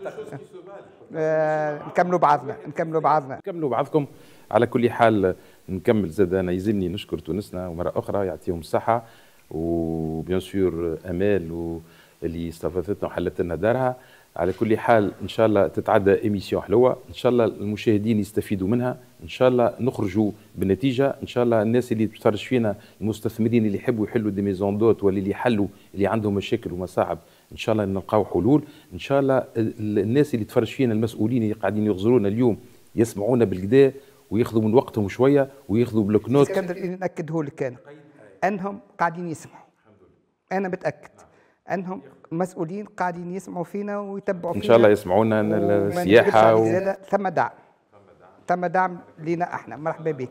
نكملوا بعضنا نكملوا بعضنا نكملوا بعضكم. على كل حال نكمل زاد انا يلزمني نشكر تونسنا ومره اخرى يعطيهم الصحه وبيان سور امال اللي استضافتنا وحلت لنا دارها. على كل حال ان شاء الله تتعدى ايميسيون حلوه ان شاء الله المشاهدين يستفيدوا منها ان شاء الله نخرجوا بنتيجه ان شاء الله. الناس اللي تتفرج فينا المستثمرين اللي يحبوا يحلوا دي ميزون دوت واللي يحلوا اللي عندهم مشاكل ومصاعب ان شاء الله نلقاو حلول ان شاء الله. الناس اللي تتفرج فينا المسؤولين اللي قاعدين يغزرونا اليوم يسمعونا بالكدا وياخذوا من وقتهم شويه وياخذوا بلوك نوت. اسكندر اللي ناكده لك انا انهم قاعدين يسمعوا، انا متاكد انهم المسؤولين قاعدين يسمعوا فينا ويتبعوا فينا ان شاء الله يسمعونا السياحه و... ثم دعم ثم دعم لنا احنا. مرحبا بك.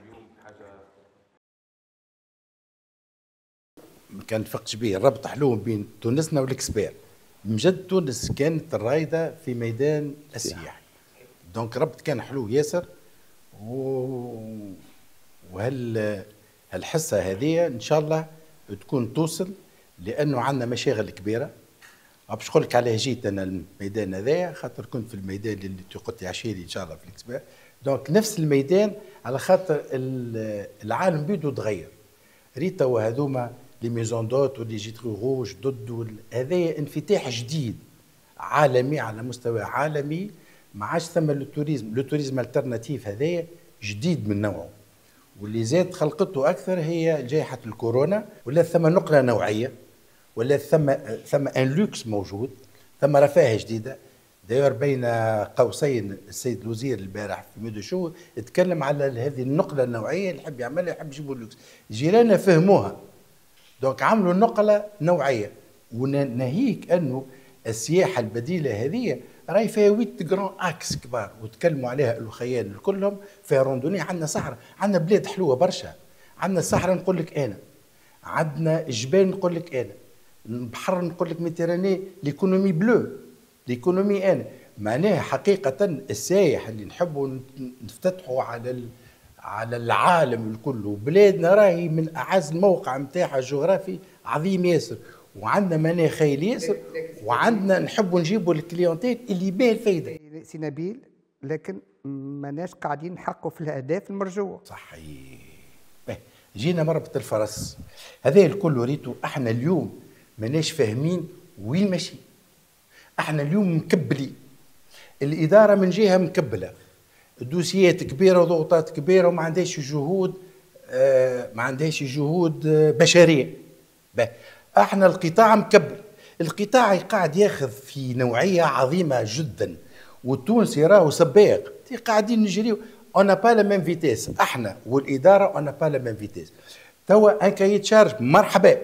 كان فقش به الربط حلو بين تونسنا والاكسبير. بجد تونس كانت الرايده في ميدان السياحه، دونك ربط كان حلو ياسر. و... وهل الحصه هذه ان شاء الله تكون توصل، لانه عندنا مشاغل كبيره. باش نقول لك علاه جيت انا الميدان هذايا، خاطر كنت في الميدان اللي قلت عشيري ان شاء الله في الاكسبير. دونك نفس الميدان، على خاطر العالم بيدو تغير. ريتا وهذوما لي ميزون دوت واللي جيت روج ضد، هذايا انفتاح جديد عالمي على مستوى عالمي. ما عادش ثم التوريزم، لو توريزم الترناتيف هذايا جديد من نوعه، واللي زاد خلقته اكثر هي جائحه الكورونا. ولا ثم نقله نوعيه، ولا ثم ثم ان لوكس موجود، ثم رفاهه جديده. داير بين قوسين السيد الوزير البارح في ميدو شو اتكلم على هذه النقله النوعيه اللي يحب يعملها، يحب يجيبوا اللوكس. جيراننا فهموها، دونك عملوا نقله نوعيه. وناهيك انه السياحه البديله هذه راهي فيها ويت جران اكس كبار، وتكلموا عليها الخيال كلهم. فيها روندوني، عندنا صحراء، عندنا بلاد حلوه برشا. عندنا الصحراء نقول لك انا، عندنا جبال نقول لك انا، البحر نقول لك ميديتراني، ليكونومي بلو، ليكونومي انا. معناها حقيقه السايح اللي نحبوا نفتتحوا على على العالم الكل، وبلادنا راهي من اعز الموقع نتاعها الجغرافي عظيم ياسر، وعندنا مناخ خيل ياسر، وعندنا نحبوا نجيبوا الكليونتيل اللي باه الفايده. سي نبيل، لكن ماناش قاعدين نحققوا في الاهداف المرجوه. صحيح. جينا مربط الفرس هذا الكل ريتو. احنا اليوم ماناش فاهمين وين ماشي. احنا اليوم مكبلين، الاداره من جهه مكبله، دوسيات كبيره وضغوطات كبيره، وما عندهاش جهود آه ما عندهاش جهود آه بشريه. احنا القطاع مكبل، القطاع قاعد ياخذ في نوعيه عظيمه جدا، والتونسي راهو سباق قاعدين نجريو اون با لا ميم فيتيس. احنا والاداره اون با لا ميم فيتيس. توا ان كاي تشارج مرحبا،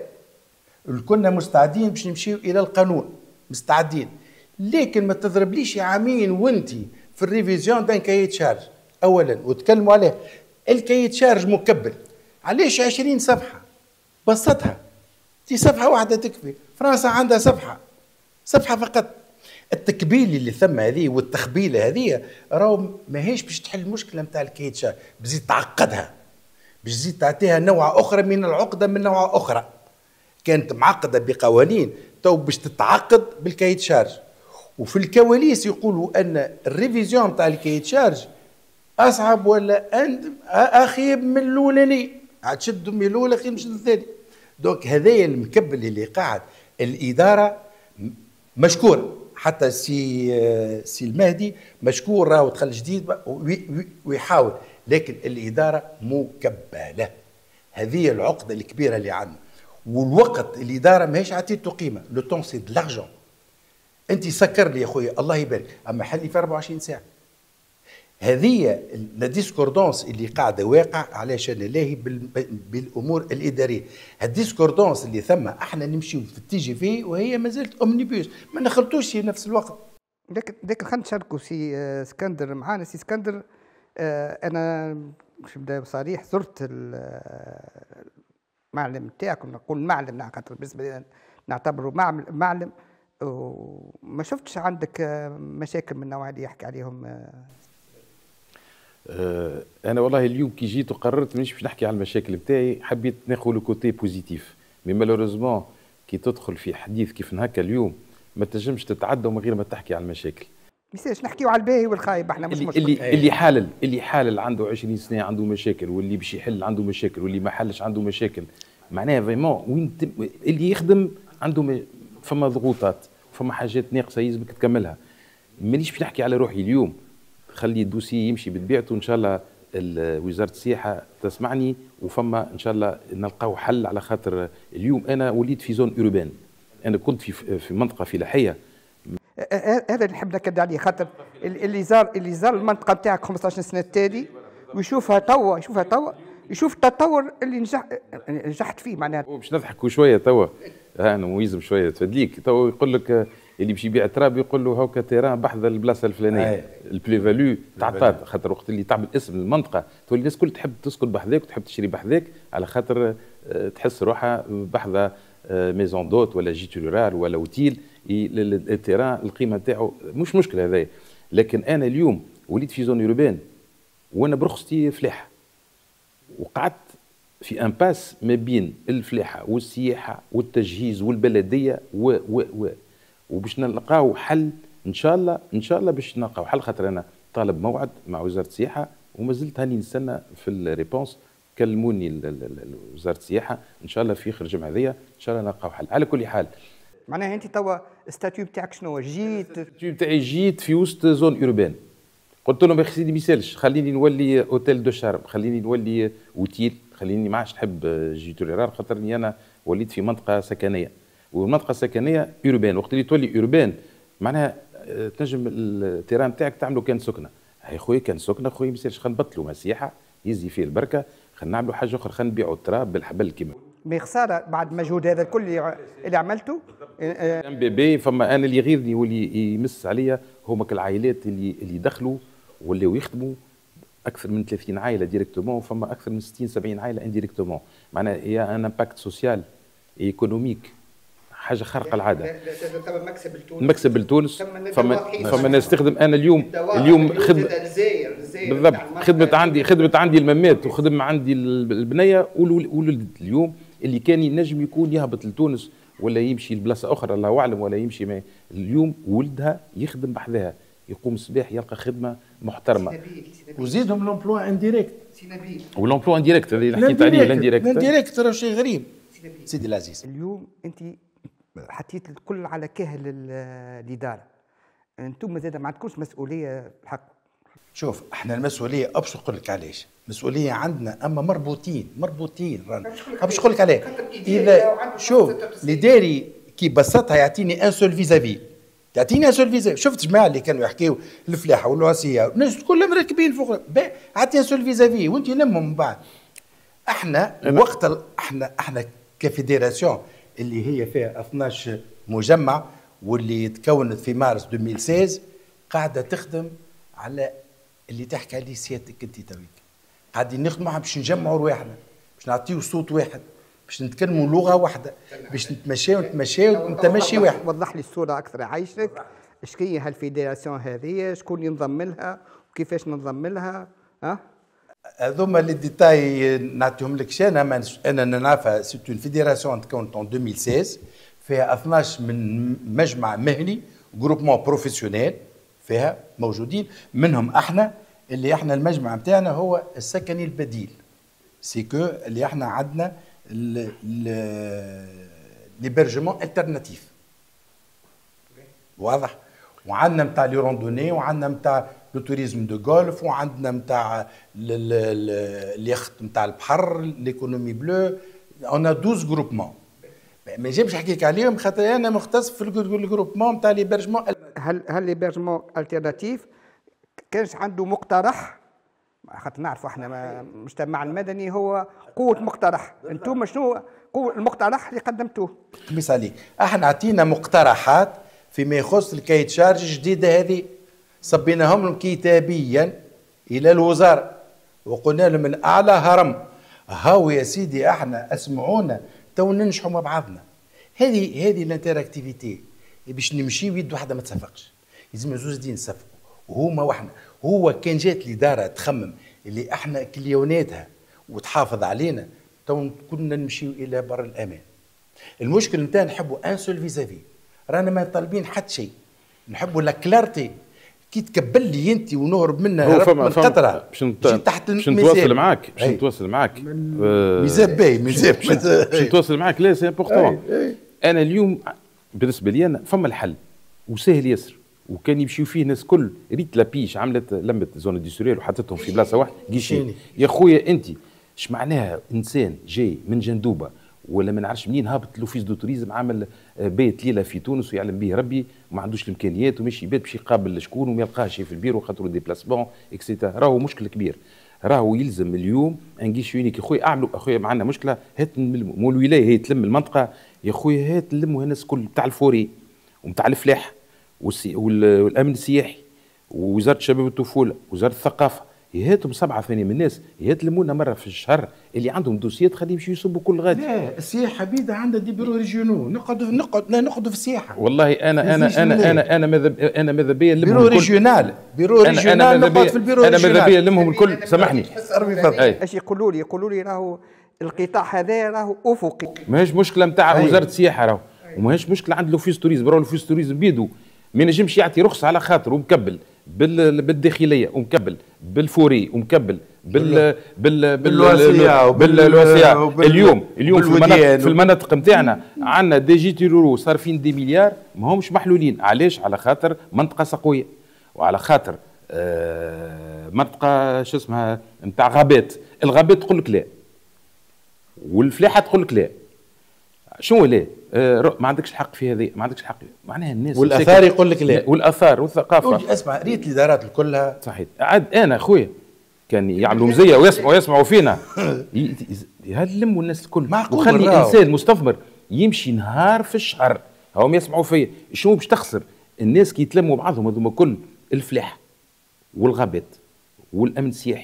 كنا مستعدين باش نمشيو الى القانون، مستعدين. لكن ما تضربليش عامين وانتي في الريفيزيون دان كاي تشارج اولا وتكلموا عليه. الكاي تشارج مكبل، علاش عشرين صفحه؟ بسطها، دي صفحه واحده تكفي. فرنسا عندها صفحه صفحه فقط. التكبيل اللي ثم هذه والتخبيله هذه راهو ماهيش باش تحل المشكله نتاع الكاي تشارج، بزيد تعقدها، باش تزيد تعطيها نوع اخرى من العقده من نوع اخرى. كانت معقده بقوانين، تو باش تتعقد بالكاي تشارج. وفي الكواليس يقولوا ان الريفيزيون تاع الكاي تشارج اصعب ولا أند اخيب من الاولاني، عاد شدوا من الاولى خير مش الثاني. دونك هذايا المكبل اللي قاعد. الاداره مشكوره، حتى سي سي المهدي مشكور، راهو دخل جديد ويحاول، لكن الاداره مكبله. هذه العقده الكبيره اللي عندنا. والوقت الاداره ماهيش عطيته قيمه. لو طون سي دو لارجون. انت سكر لي يا خويا الله يبارك، اما حلي في أربعة وعشرين ساعه. هذه لا ديسكوردونس اللي قاعده واقع علشان الله بالامور الاداريه. الديسكوردونس اللي ثم احنا نمشيو في التي جي في وهي ما زالت اومنيبيوس، ما نخلطوش في نفس الوقت. لكن لكن خلينا نشاركوا سي اسكندر معانا. سي اسكندر، انا باش نبدا بصريح، زرت المعلم نتاعكم، نقول معلم خاطر بالنسبه لنا نعتبره معلم، وما شفتش عندك مشاكل من النوع اللي يحكي عليهم. أه انا والله اليوم كي جيت وقررت مانيش باش نحكي على المشاكل بتاعي، حبيت ناخذ لو كوتي بوزيتيف. مي مالوريزمون كي تدخل في حديث كيف هكا اليوم ما تنجمش تتعدى من غير ما تحكي على المشاكل. ميساش نحكيو على الباهي والخايب، احنا مش اللي مشكلة. اللي, اللي حالل اللي حالل عنده عشرين سنه عنده مشاكل، واللي باش يحل عنده مشاكل، واللي ما حلش عنده مشاكل. معناها فريمون وين اللي يخدم عنده م... فما ضغوطات، فما حاجات ناقصه يلزمك تكملها. مانيش باش نحكي على روحي اليوم، خلي الدوسي يمشي بطبيعته. ان شاء الله وزاره السياحه تسمعني، وفما ان شاء الله نلقاو حل. على خاطر اليوم انا وليت في زون اوربان، انا كنت في في منطقه فلاحيه. هذا اللي نحب نكد عليه، خاطر اللي زار اللي زار المنطقه نتاعك خمسطاش سنه التالي ويشوفها توا يشوفها توا يشوف التطور اللي نجح نجحت فيه معناها. باش نضحكوا شويه توا انا مويزم شويه تفدليك توا يقول لك اللي باش يبيع تراب يقول له هاكا تيران بحذا البلاصه الفلانيه البلي فالو تعطات خاطر وقت اللي تعمل اسم المنطقه تولي الناس الكل تحب تسكن بحذاك وتحب تشري بحذاك على خاطر تحس روحها بحذا ميزون دوت ولا جيتو رورال ولا اوتيل التيران القيمه نتاعو مش مشكله هذايا. لكن انا اليوم وليت في زون يوروبان وانا برخصتي فلاحه وقعدت في امباس ما بين الفلاحه والسياحه والتجهيز والبلديه و و و وباش نلقاو حل ان شاء الله ان شاء الله باش نلقاو حل خاطر انا طالب موعد مع وزاره السياحه وما زلت هاني نستنى في الريبونس. كلموني وزاره السياحه ان شاء الله في اخر الجمعه هذيا ان شاء الله نلقاو حل. على كل حال معناها انت توا الستاتيو بتاعك شنو جيت؟ الستاتيو بتاعي جيت في وسط زون يوروبان قلت لهم يا اخي سيدي ما يسالش خليني نولي اوتيل دو شارم خليني نولي اوتيل خليني ما عادش نحب جيتو ريرار خاطرني انا وليت في منطقه سكنيه والمنطقه السكنيه يوروبان. وقت اللي تولي يوروبان معناها تنجم التيران تاعك تعملوا كان سكنه. يا خويا كان سكنه خويا ما يسالش خلينا نبطلوا مع السياحه يزي فيه البركه خلينا نعملوا حاجه اخرى خلينا نبيعوا التراب بالحبل كيما مي خساره بعد المجهود هذا الكل اللي عملته. ام بي بي فما انا اللي يغيرني واللي يمس عليا هما العائلات اللي اللي دخلوا ولاو يخدموا اكثر من ثلاثين عائله ديريكتومون وفما اكثر من ستين سبعين عائله انديريكتومون معناها هي ان امباكت سوسيال ايكونوميك حاجه خارقه العاده. مكسب لتونس مكسب لتونس فما فما ناس تخدم. انا اليوم اليوم خدمه بالضبط خدمه عندي خدمه عندي الممات وخدمه عندي البنيه ولد اليوم اللي كان ينجم يكون يهبط لتونس ولا يمشي لبلاصه اخرى الله اعلم ولا يمشي ما اليوم ولدها يخدم بحذاها يقوم الصباح يلقى خدمه محترمه وزيدهم لومبلوا انديريكت ولومبلوا انديريكت اللي حكيت عليه الانديريكت الانديريكت راه شيء غريب سيدي العزيز. اليوم انت حطيت الكل على كاهل الاداره انتم زاد ما عندكمش مسؤوليه بحق. شوف احنا المسؤوليه ابش نقول لك علاش مسؤوليه عندنا اما مربوطين مربوطين رانا باش نقول لك عليه. اذا شوف اللي داري كي بسطها يعطيني ان سول فيزافي يعطيني ان سول فيزافي. شفت جماعه اللي كانوا يحكيوا الفلاحه والواسيه الناس كلهم راكبين فوق عطيني ان سول فيزافي وانت لمهم من بعد. احنا وقت ال... احنا احنا كفيدراسيون اللي هي فيها اثناش مجمع واللي تكونت في مارس ألفين وستة عشر قاعده تخدم على اللي تحكي عليه سيادتك انت تويك. قاعدين نخدموا باش نجمعوا رواحنا باش نعطيو صوت واحد باش نتكلموا لغه واحده باش نتمشاو نتمشاو ونتمشي واحد. وضح لي الصوره اكثر عايشك اش هي هالفيدراسيون هذه شكون ينضم لها وكيفاش ننضم لها ها؟ هذوما لي ديتاي نعطيهم لك انا انا نعرفها سي اون فيدراسيون تكونت ان ألفين وستة عشر فيها اثناش من مجمع مهني جروبمون بروفيسيونيل فيها موجودين منهم احنا اللي احنا المجمع نتاعنا هو السكني البديل سي كو اللي احنا عندنا ليبرجمون الترناتيف واضح. وعندنا نتاع لي روندوني وعندنا نتاع لو توريزم دو غولف وعندنا نتاع اليخت نتاع البحر ليكونومي بلو اون اثنا عشر جروبمون ما نجمش نحكي لك عليهم خاطر انا مختص في الجروبمون نتاع ليبرجمون. هل هل ليبرجمون التيرناتيف كانش عنده مقترح خاطر نعرفوا احنا المجتمع المدني هو قوه مقترح انتم شنو قوه المقترح اللي قدمتوه؟ قميص عليك احنا عطينا مقترحات فيما يخص الكاي تشارج الجديده هذه صبيناهم لهم كتابيا الى الوزاره وقلنا لهم من اعلى هرم هاو يا سيدي احنا اسمعونا تو ننجحوا مع بعضنا. هذه هذه الانتراكتيفيتي باش نمشيو يد واحده ما تصفقش لازم زوز دين نصفقوا وهما واحنا. هو كان جات الاداره تخمم اللي احنا كليوناتها وتحافظ علينا تو كنا نمشيو الى بر الامان. المشكل نتاعنا نحبوا ان سول فيزافي رانا ما طالبين حتى شيء نحبوا لا كلارتي كي تكبل لي انت ونهرب منها هو فما من قطره باش تحت باش نتواصل معاك باش نتواصل معاك ميزاب باهي ميزاب باش نتواصل معاك لا سي امبورطون. انا اليوم بالنسبه لي انا فما الحل وسهل ياسر وكان يمشيو فيه ناس كل ريت لابيش عملت لمت زون اندستريال وحطتهم في بلاصه واحده كيشي. يا خويا انت اش معناها انسان جاي من جندوبه ولا ما نعرفش منين هابط لوفيس دو توريزم عامل بيت ليله في تونس ويعلم به ربي وما عندوش الامكانيات وماشي يبات باش يقابل شكون وما يلقاهش في البيرو خاطر ديبلاسمون اكسيتيرا راهو مشكل كبير. راهو يلزم اليوم انجيش يونيك يا خويا اعملوا اخويا معنا مشكله هات مو الولايه هي تلم المنطقه يا خويا هات نلموا الناس الكل بتاع الفوري وبتاع الفلاح والامن السياحي ووزاره الشباب والطفوله وزاره الثقافه يهاتهم سبعه ثانيه من الناس يهات لمونا مره في الشهر اللي عندهم دوسيات خليهم يمشيوا يصبوا كل غادي. لا السياحه بيدا عندها دي بيرو ريجيونو نقعدوا نقعد نقعدوا في السياحه. والله انا انا انا انا انا ماذا انا ماذا بيا نلمهم بيرو ريجيونال بيرو ريجيونال نقعد في البيرو انا ماذا بيا نلمهم الكل سامحني. ايش يقولوا لي يقولوا لي راهو القطاع هذا راهو افقي ماهيش مشكله نتاع وزاره السياحه راهو وماهيش مشكله عند لوفيس توريزم راهو لوفيس توريزم بيدو ما ينجمش يعطي رخصه على خاطر ومكبل بالداخليه ومكبل بالفوري ومكبل بال بال بالواسعه بالواسعه اليوم اليوم في المناطق في المناطق نتاعنا عندنا دي جي تيرورو صارفين دي مليار ما همش محلولين. علاش؟ على خاطر منطقه سقويه وعلى خاطر آه منطقه شو اسمها نتاع غابات. الغابات تقول لك لا والفلاحه تقول لك لا. شنو لا؟ آه ما عندكش الحق في هذه ما عندكش الحق معناها الناس والاثار يقول لك لا والاثار والثقافه. اسمع ريت الادارات كلها صحيح. عاد انا خويا كان يعملوا مزيه ويسمعوا يسمعوا فينا يهلموا الناس الكل وخلي الانسان مستثمر يمشي نهار في الشهر هم يسمعوا فيا. شنو باش تخسر الناس كي يتلموا بعضهم هذوما كل الفلاح والغابات والامن السياحي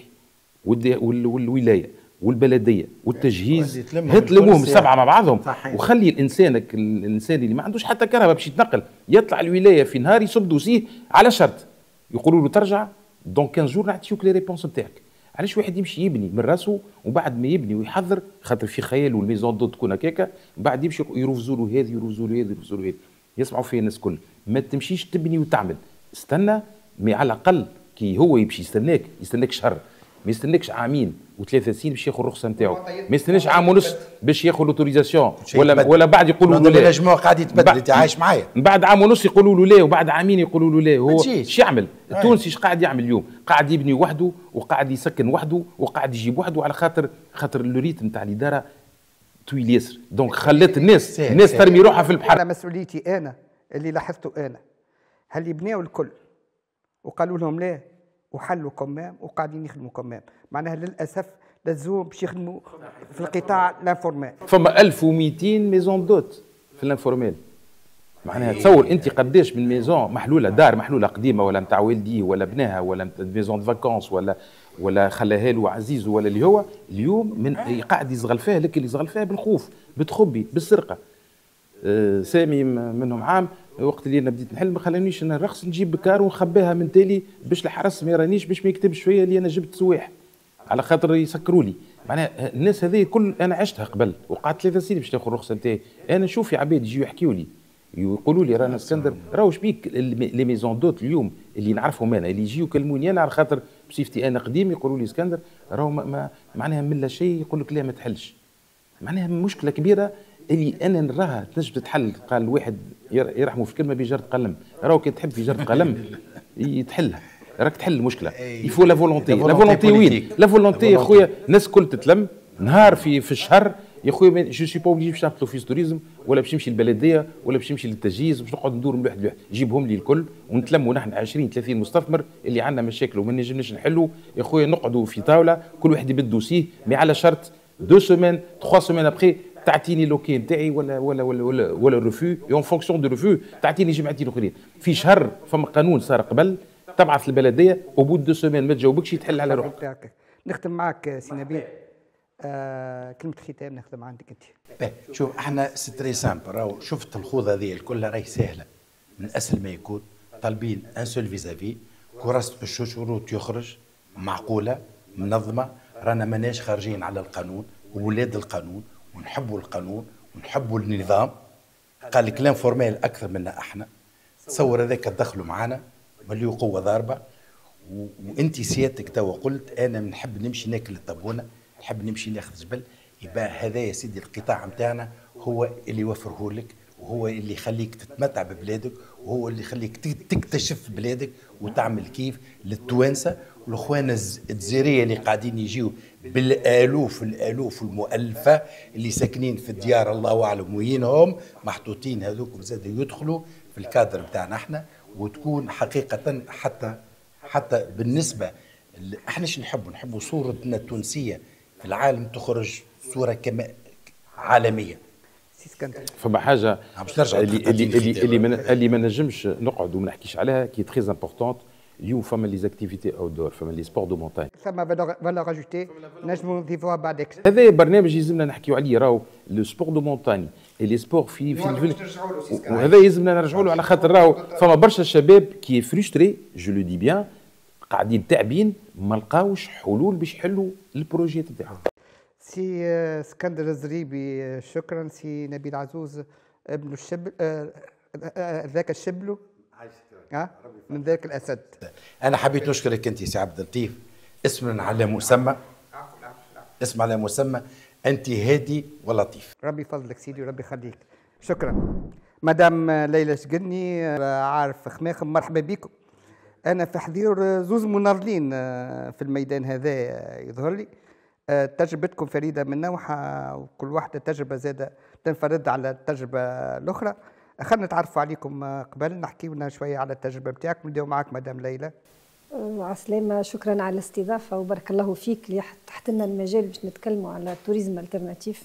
والولايه والبلديه والتجهيز هتلموهم سبعه مع بعضهم وخلي الانسان الانسان اللي ما عندوش حتى كهرباء باش يتنقل يطلع الولايه في نهار يصب دوسيه على شرط يقولوا له ترجع دون خمسة جور نعطيوك لي ريبونس نتاعك. علاش واحد يمشي يبني من راسه وبعد ما يبني ويحضر خاطر في خيال والميزون دو تكون هكاكا بعد يمشي يروفزوا له هذه يروفزوا له هذه يروفزوا له هذه يسمعوا فيها الناس الكل. ما تمشيش تبني وتعمل استنى مي على الاقل كي هو يمشي يستناك يستناك شهر ما يستناكش عامين وثلاثة سنين باش ياخذ الرخصه نتاعو ما يستناش عام ونص باش ياخذ لوتوريزاسيون ولا ولا بعد يقولوا له لا. المجموع قاعد يتبدل انت عايش معايا بعد عام ونص يقولوا له لا وبعد عامين يقولوا له لا. هو ايش يعمل؟ التونسي ايش قاعد يعمل اليوم؟ قاعد يبني وحده وقاعد يسكن وحده وقاعد يجيب وحده على خاطر خاطر الريتم نتاع الاداره طويل ياسر. دونك خلات الناس الناس ترمي روحها في البحر. على مسؤوليتي انا اللي لاحظته انا هل يبنيوا الكل وقالوا لهم لا وحلوا كمام وقاعدين يخدموا كمام معناها للاسف لازم باش يخدموا في القطاع الانفورمال. فما ألف ومئتين ميزون دوت في الانفورمال معناها تصور انت قداش من ميزون محلوله دار محلوله قديمه ولا نتاع والديه ولا بناها ولا ميزون دو فاكونس ولا ولا خلاها له عزيز ولا اللي هو اليوم من قاعد يزغل فيها لك اللي يزغل فيها بالخوف بالتخبي بالسرقه. آه سامي منهم عام وقت اللي انا بديت نحل ما خلانيش انا الرخص نجيب بكار ونخباها من تالي باش الحرس ما يرانيش باش ما يكتبش فيا اللي انا جبت سواح على خاطر يسكروا لي. معناها الناس هذه كل انا عشتها قبل وقعدت ثلاثة سنين باش ناخذ الرخصه نتاعي. انا نشوف في عباد يجيو يحكيوا لي يقولوا لي رانا اسكندر راهو شبيك لي ميزون دوت اليوم اللي نعرفهم انا اللي يجيو يكلموني انا على خاطر بصفتي انا قديم يقولوا لي اسكندر راهو ما معناها من لا شيء يقول لك لا ما تحلش. معناها مشكله كبيره اللي انا نراها تنجم تتحل. قال واحد يرحموا في كلمه بجرد قلم راهو كي تحب في جرد قلم يتحلها راك تحل المشكله. يفو لا فولونتي لا فولونتي وين لا فولونتي يا خويا الناس الكل تتلم نهار في في الشهر يا خويا جو سي با اوبليجي باش نعمل اوفيس توريزم ولا باش نمشي للبلديه ولا باش نمشي للتجهيز باش نقعد ندور من واحد لواحد جيبهم لي الكل ونتلموا نحن عشرين ثلاثين مستثمر اللي عندنا مشاكل وما نجمناش نحلوا يا خويا نقعدوا في طاوله كل واحد يبد دوسيه مي على شرط دو سيمين ثلاث سيمين ابخي تعطيني لوكي نتاعي ولا ولا ولا ولا, ولا الريفو اون فونكسيون دو ريفو تعطيني جمعتين اخرين. في شهر فما قانون صار قبل تبعث البلديه وبود دو سيمين ما تجاوبكش تحل على روحك. نختم معك سي نبيل. آه كلمه ختام نختم عندك انت. شوف احنا ستري سامبل راهو شفت الخوضه هذه الكل راهي سهله من اسهل ما يكون. طالبين ان سول فيزافي كراسه الشروط يخرج معقوله منظمه. رانا ماناش خارجين على القانون وولاد القانون ونحبوا القانون ونحبوا النظام. قال لك لانفورمال اكثر منا احنا. تصور هذاك تدخلوا معنا مليو قوه ضاربه وانت سيادتك توا قلت انا نحب نمشي ناكل الطابونه نحب نمشي ناخذ جبل. يبقى هذا يا سيدي القطاع نتاعنا هو اللي يوفره لك وهو اللي يخليك تتمتع ببلادك وهو اللي يخليك تكتشف بلادك وتعمل كيف للتوانسه والاخوان الجزائريه اللي قاعدين يجيو بالالوف الالوف المؤلفه اللي ساكنين في الديار الله اعلم وينهم محطوطين هذوك زاد يدخلوا في الكادر بتاعنا احنا وتكون حقيقه حتى حتى بالنسبه احنا شو نحبوا نحبوا صورتنا التونسيه في العالم تخرج صوره كما عالميه. فما حاجه باش نرجع اللي اللي اللي اللي ما اللي ما نجمش نقعد وما نحكيش عليها كي تري امبورطونت. اليوم فما لي زاكتيفيتي او دور، فما لي سبور دو مونتاج، ثم فالور اجوتي نجموا نضيفوها بعدك. هذا برنامج يلزمنا نحكيو عليه، راهو لو سبور دو مونتاني اي لي سبور في في وهذا يلزمنا نرجعوا له، على خاطر راهو فما برشا شباب كي فريستري جو لو دي بيان قاعدين تعبين ما لقاوش حلول باش يحلوا البروجيات نتاعهم. سي اسكندر الزريبي شكرا. سي نبيل عزوز ابن الشبل ذاك الشبلو ها من ذاك الاسد. انا حبيت نشكرك انت سي عبد اللطيف، اسم على مسمى، اسم على مسمى، انت هادي ولطيف. ربي يفضلك سيدي وربي يخليك. شكرا. مدام ليلى شقني عارف خماخم، مرحبا بكم. انا في حضور زوز مناضلين في الميدان هذا يظهر لي. تجربتكم فريده من نوعها وكل واحده تجربه زاده تنفرد على التجربه الاخرى. خلينا نتعرفوا عليكم قبل نحكي لنا شويه على التجربه بتاعك. نبداو معك مدام ليلى. عسلامة، شكرا على الاستضافه وبارك الله فيك اللي فتحت لنا المجال باش نتكلموا على التوريزم الترناتيف.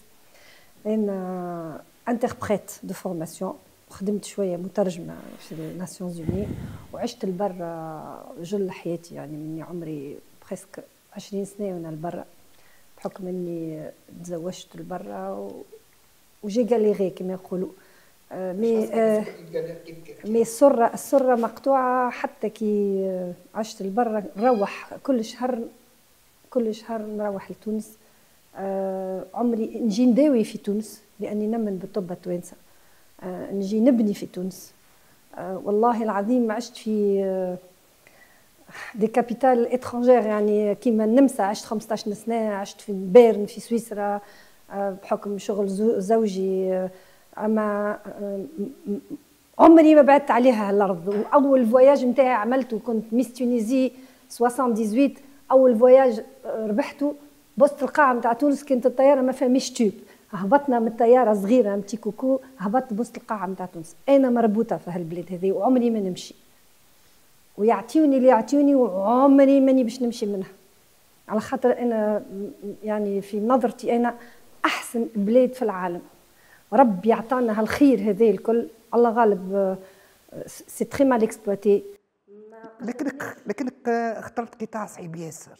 انا انتربريت دو فورماسيون، خدمت شويه مترجمه في الناسيونز يوني وعشت لبرا جل حياتي، يعني مني عمري بريسك عشرين سنه وانا لبرا بحكم اني تزوجت لبرا وجي غاليغي كما يقولوا. مي آه مي السره السره مقطوعه حتى كي عشت لبرا. نروح كل شهر كل شهر نروح لتونس. آه عمري نجي نداوي في تونس لاني نمن بالطب التوانسه. آه نجي نبني في تونس. آه والله العظيم ما عشت في آه دي كابيتال اترانجير، يعني كيما النمسا عشت خمسطاش سنه، عشت في بيرن في سويسرا آه بحكم شغل زوجي. آه اما عمري ما بعدت عليها الارض. واول فواياج نتاعي عملته كنت ميس تونيزي ثمانية وسبعين، اول فواياج ربحته بوسط القاعه نتاع تونس، كانت الطياره ما فماش تيوب، هبطنا من الطياره صغيره متي كوكو، هبطت بوسط القاعه نتاع تونس. انا مربوطه في هالبلاد هذه وعمري ما نمشي، ويعطيوني اللي يعطيوني وعمري ماني باش نمشي منها، على خاطر انا يعني في نظرتي انا احسن بلاد في العالم. ربي يعطانا هالخير هذا الكل، الله غالب. سي تري مال اكسبلوتي. لكنك لكنك اخترت قطاع صعيب ياسر.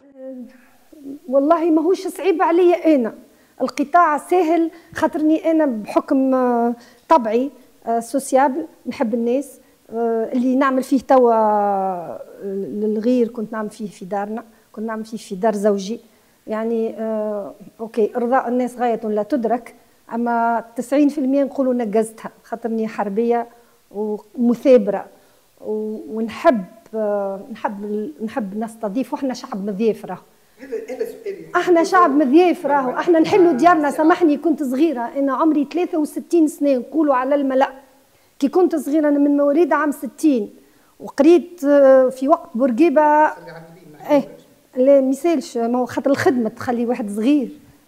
والله ماهوش صعيب عليا انا، القطاع سهل خاطرني انا بحكم طبعي سوسيابل، نحب الناس. اللي نعمل فيه توا للغير كنت نعمل فيه في دارنا، كنت نعمل فيه في دار زوجي. يعني اوكي ارضاء الناس غاية لا تدرك، اما تسعين في المية نقولوا نجزتها خاطرني حربيه ومثابره ونحب نحب نحب نستضيف، واحنا شعب مضياف. راهو احنا شعب مضياف، راهو احنا نحلوا ديارنا. سامحني كنت صغيره، انا عمري ثلاثة وستين سنه، نقولوا على الملأ كي كنت صغيره. انا من مواليد عام ستين وقريت في وقت بورقيبه. ايه لا ميسالش، ما هو خاطر الخدمه تخلي واحد صغير.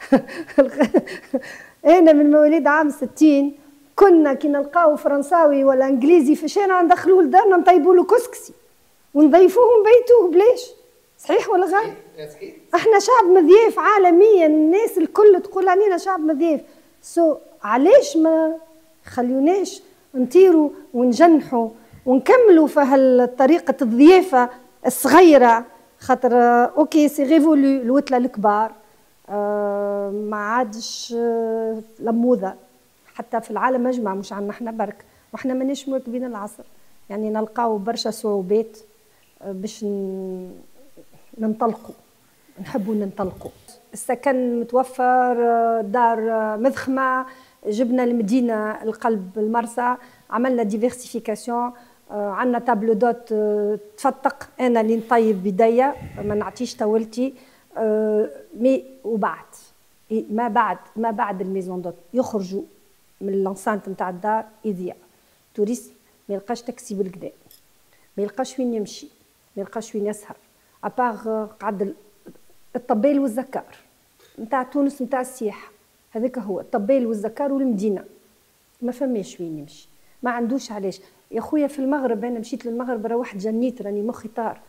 انا من مواليد عام ستين، كنا كي نلقاو فرنساوي ولا انجليزي في الشارع ندخلوه لدارنا نطيبوا له كسكسي ونضيفوه ونبيتوه بلاش. صحيح ولا غير؟ احنا شعب مضياف عالميا، الناس الكل تقول علينا شعب مضياف. سو علاش ما خليوناش نطيروا ونجنحوا ونكملوا في هالطريقه الضيافه الصغيره؟ خاطر اوكي سي ريفولو الوتله الكبار آه ما عادش آه لموذة حتى في العالم اجمع، مش عنا احنا برك، واحنا ماناش مواكبين العصر. يعني نلقاو برشا صعوبات آه باش ننطلقوا، نحبوا ننطلقوا. السكن متوفر، آه دار آه مذخمه، جبنا المدينه القلب المرسى، عملنا ديفيرسيفيكاسيون. آه عندنا تابلو دوت آه تفتق، انا اللي نطيب بيديا ما نعطيش طاولتي. آه مي وبعد ما بعد ما بعد الميزون دوت يخرجوا من لانسانت نتاع الدار يضيع. توريست ما يلقاش تاكسي بالكدا، ما يلقاش وين يمشي، ما يلقاش وين يسهر، ابار قعد الطبيل والزكار نتاع تونس نتاع السياحه. هذاك هو الطبيل والزكار والمدينه، ما فماش وين يمشي، ما عندوش علاش. يا خويا في المغرب، انا مشيت للمغرب روحت جنيت راني مخي طار.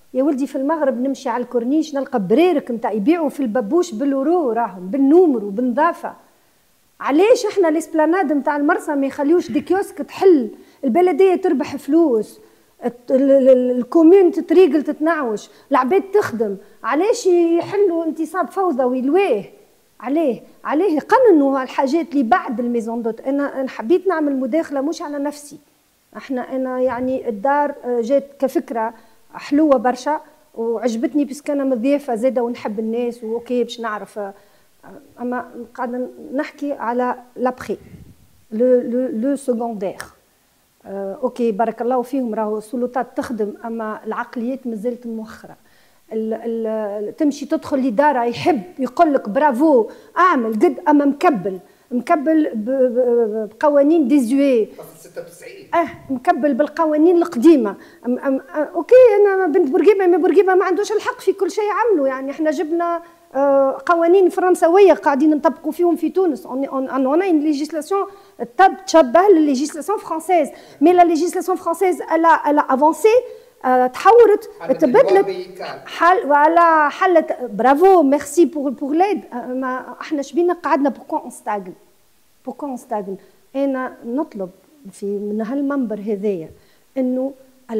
يا ولدي في المغرب نمشي على الكورنيش نلقى بريرك نتاع يبيعوا في البابوش بالورو راهم بالنومر وبالنظافه. علاش احنا الاسبلاناد نتاع المرسى ما يخليوش دي كيوسك تحل، البلديه تربح فلوس، الكوميون تتريقل تتنعوش، العباد تخدم، علاش يحلوا انتصاب فوضوي لواه؟ عليه عليه يقننوا الحاجات اللي بعد الميزون دوت. انا حبيت نعمل مداخله مش على نفسي، احنا انا يعني الدار جات كفكره حلوه برشا وعجبتني بس انا مضيافه زاده ونحب الناس واوكي باش نعرف، اما قاعده نحكي على لابخي لو لو لو سكوندير. اوكي بارك الله فيهم راهو السلطات تخدم، اما العقليات مازالت موخره. ال ال تمشي تدخل لدارة يحب يقول لك برافو اعمل قد، اما مكبل مكبل بقوانين ديزوي ستة وتسعين اه مكبل بالقوانين القديمه. أم أم اوكي انا بنت بورقيبه ما بورقيبه ما عندوش الحق في كل شيء عملوا، يعني احنا جبنا آه قوانين فرنسويه قاعدين نطبقوا فيهم في تونس. اون اون اون ان ليجيسلاسيون تشبه للليجيسلاسيون فرونسيز، مي لا ليجيسلاسيون فرونسيز الا الا افونسي، تحورت تبدلت حل ولا حلت. برافو ميرسي بور بور ليد. ما احنا شبينا قعدنا بوكو نستعجل بوكو نستعجل. انا نطلب في من هالمنبر هذايا انه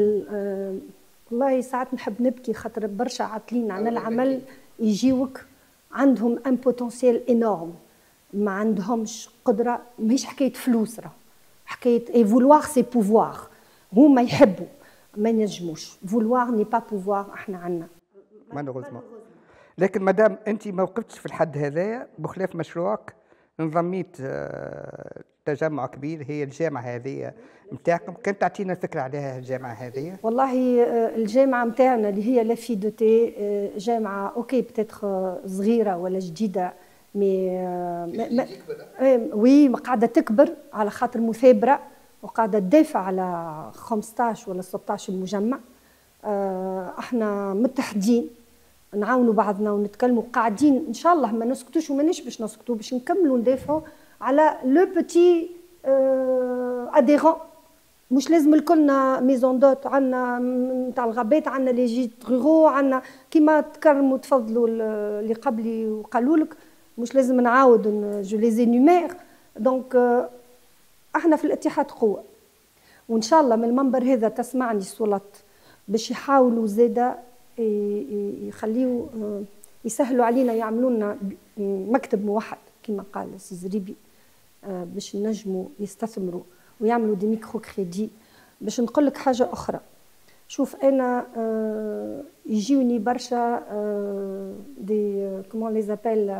والله ساعات نحب نبكي خاطر برشا عاطلين عن العمل يجيوك عندهم ان بوتنسيال انورم، ما عندهمش قدره، ماهيش حكايه فلوس، راه حكايه اي فولوار سي بوفوار. هما يحبوا ما ينجموش، فولوار ني با بوفوار، احنا عندنا مالوغوزمون. لكن مادام انت ما وقفتش في الحد هذايا بخلاف مشروعك، انضميت تجمع كبير هي الجامعه هذه نتاعكم، كنت تعطينا فكره عليها الجامعه هذه؟ والله الجامعه نتاعنا اللي هي لا في دو تي جامعه اوكي بتاتر صغيره ولا جديده، مي وي قاعده تكبر على خاطر مثابره وقاعده تدافع على خمسطاش ولا ستطاش المجمع. احنا متحدين نعاونوا بعضنا ونتكلموا، قاعدين ان شاء الله ما نسكتوش ومانيش باش نسكتوا، باش نكملوا ندافعوا على لو بوتي اديرون. مش لازم الكلنا ميزون دوت، عندنا نتاع الغابات، عندنا لي جيت رورو، عندنا كيما تكرموا تفضلوا اللي قبلي وقالوا لك، مش لازم نعاود جو لي زينومير. دونك احنا في الاتحاد قوه، وان شاء الله من المنبر هذا تسمعني السلطات باش يحاولوا زاده يخليوا يسهلوا علينا، يعملوا لنا مكتب موحد كما قال سي زريبي باش نجموا يستثمروا ويعملوا دي ميكرو كريدي. باش نقول لك حاجه اخرى، شوف انا يجيوني برشا دي كومون لي زابيل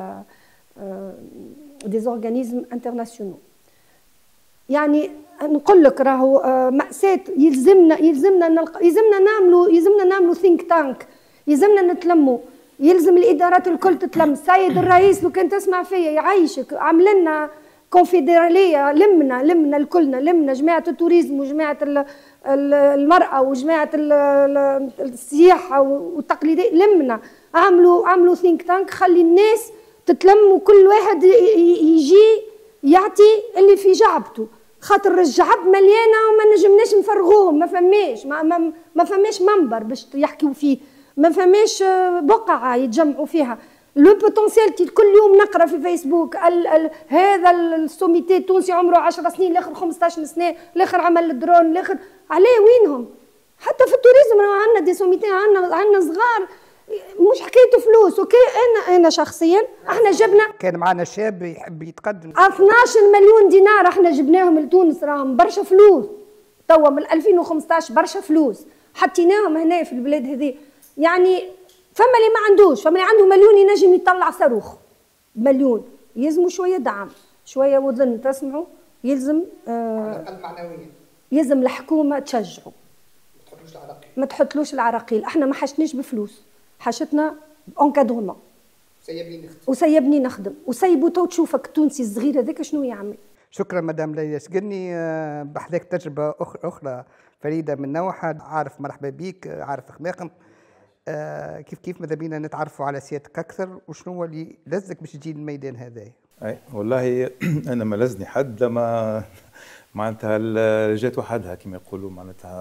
دي زورغانيزم انترناسيونال، يعني نقول لك راهو مأساة، يلزمنا يلزمنا نلق... يلزمنا نعملوا يلزمنا نعملوا ثينك تانك، يلزمنا نتلموا، يلزم الادارات الكل تتلم. السيد الرئيس لو كان تسمع فيا يعيشك، عمل لنا كونفدراليه، لمنا لمنا الكلنا، لمنا جماعه التوريزم وجماعه المراه وجماعه السياحه والتقليديه، لمنا عملوا عملوا ثينك تانك، خلي الناس تتلم وكل واحد يجي يعطي اللي في جعبته، خاطر الجعب مليانه وما نجمناش نفرغوهم، ما فماش ما, ما, ما فماش منبر باش يحكيوا فيه، ما فماش بقعه يتجمعوا فيها. لو بوتنسيال كل يوم نقرا في فيسبوك ال ال هذا السوميتي التونسي عمره عشر سنين، الاخر خمسطاش سنه، الاخر عمل الدرون، الاخر عليه وينهم؟ حتى في التوريزم عندنا دي سوميتي، عندنا عندنا صغار، مش حكايته فلوس. اوكي انا انا شخصيا احنا جبنا، كان معنا شاب يحب يتقدم اثناش مليون دينار احنا جبناهم لتونس، راهم برشا فلوس توا من ألفين وخمسطاش، برشا فلوس حطيناهم هنا في البلاد هذه. يعني فما اللي ما عندوش، فما اللي عنده مليون ينجم يطلع صاروخ مليون، يلزموا شويه دعم، شويه وظن تسمعوا، يلزم آه على الاقل معنويا، يلزم الحكومه تشجعوا، ما تحطلوش العراقيل ما تحطلوش العراقيل. احنا ما حشناش بفلوس، حشتنا انكادرمون، سيبني نخدم وسيبني نخدم وسيبوا تو تشوفك التونسي الصغير هذاك شنو يعمل. شكرا مدام ليلى سقني، بحذاك تجربه اخرى فريده من نوعها، عارف مرحبا بيك، عارف اخلاقم. آه كيف كيف ماذا بينا نتعرفوا على سيادتك اكثر، وشنو هو اللي لزك باش تجي الميدان هذا؟ اي والله انا ما لزني حد، لما معناتها جات وحدها كما يقولوا، معناتها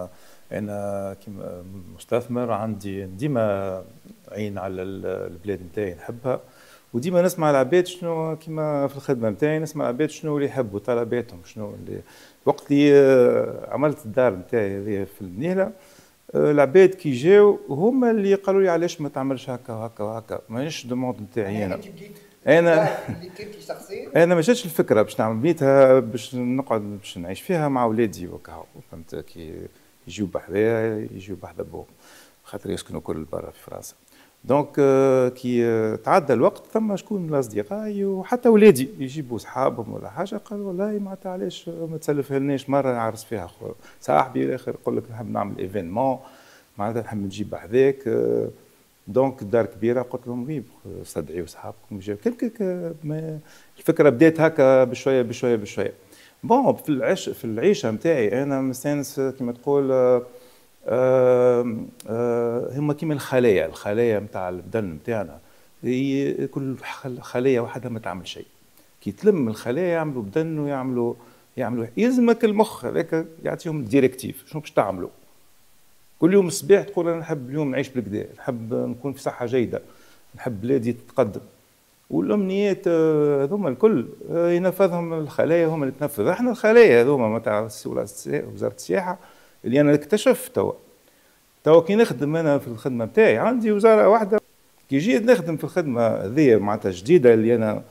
انا كيما مستثمر عندي ديما عين على البلاد نتاعي نحبها، وديما نسمع العباد شنو كيما في الخدمه نتاعي، نسمع العباد شنو اللي يحبوا طلباتهم شنو اللي وقت اللي عملت الدار نتاعي هذه في المنيله، العباد كي جاو هما اللي قالوا لي علاش ما تعملش هكا وهكا وهكا، مانيش دوموند نتاعي انا. انا انا ما جاتش الفكره باش نعمل بنيتها باش نقعد باش نعيش فيها مع ولادي وكا، فهمت كي يجيو بحذايا يجيو بحذا بوهم خاطر يسكنوا كل برا في فرنسا. دونك كي تعدى الوقت ثم شكون من الاصدقاء وحتى ولادي يجيبوا صحابهم ولا حاجه قالوا والله معناتها علاش ما تسلفها لناش مره نعرس فيها صاحبي الاخر يقول لك نحب نعمل ايفينمون معناتها نحب نجيب بحذاك. دونك الدار كبيره قلت لهم وي استدعيوا صحابكم جاو كيف الفكره بدات هكا بشويه بشويه بشويه. بون في العيش في العيشه نتاعي انا مستانس كيما تقول آه آه هما كيما الخلايا الخلايا نتاع البدن نتاعنا هي كل خليه وحدها ما تعمل شيء، كي تلم الخلايا يعملوا بدن ويعملوا يعملوا يلزمك المخ هذاك يعطيهم الديريكتيف شنو باش تعملوا. كل يوم الصباح تقول انا نحب اليوم نعيش بالكدا، نحب نكون في صحه جيده، نحب بلادي تتقدم، والامنيات هذوما الكل ينفذهم الخلايا هما اللي تنفذ. احنا الخلايا هذوما تاع وزاره السياحه اللي انا اكتشفت توا توا كي نخدم انا في الخدمه نتاعي عندي وزاره واحده، كي جيت نخدم في الخدمه هذه معناتها جديده اللي انا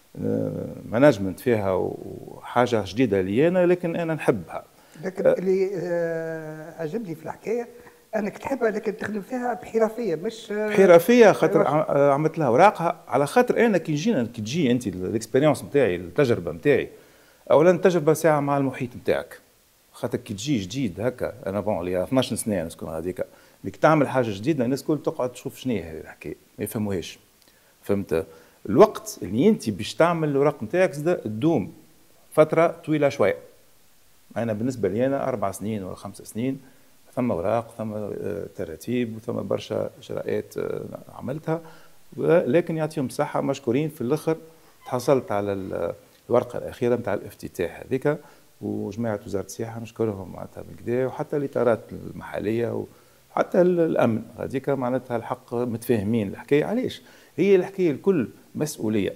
مانجمنت فيها وحاجه جديده لي انا لكن انا نحبها. لكن أه اللي أه عجبني في الحكايه انك تحبها لكن تخدم فيها بحرفيه مش بحرفيه خاطر عملت لها اوراقها على خاطر انا كي جينا كي تجي انت الاكسبيريونس نتاعي التجربه نتاعي اولا التجربه ساعه مع المحيط نتاعك، خاطر كي تجي جديد هكا انا بون لي اثناش سنه نسكن هذيك اللي تعمل حاجه جديده الناس الكل تقعد تشوف شنو هي هذه الحكايه ما يفهموهاش. فهمت الوقت اللي انت باش تعمل الاوراق نتاعك تدوم فتره طويله شويه. انا بالنسبه لي انا اربع سنين ولا خمس سنين ثم اوراق ثم تراتيب وثم برشا اجراءات عملتها لكن يعطيهم الصحه مشكورين في الاخر تحصلت على الورقه الاخيره نتاع الافتتاح هذيك وجماعه وزاره السياحه نشكرهم معناتها بالكدا وحتى الاطارات المحليه وحتى الامن هذيك معناتها الحق متفاهمين الحكايه. علاش هي الحكايه الكل مسؤوليه.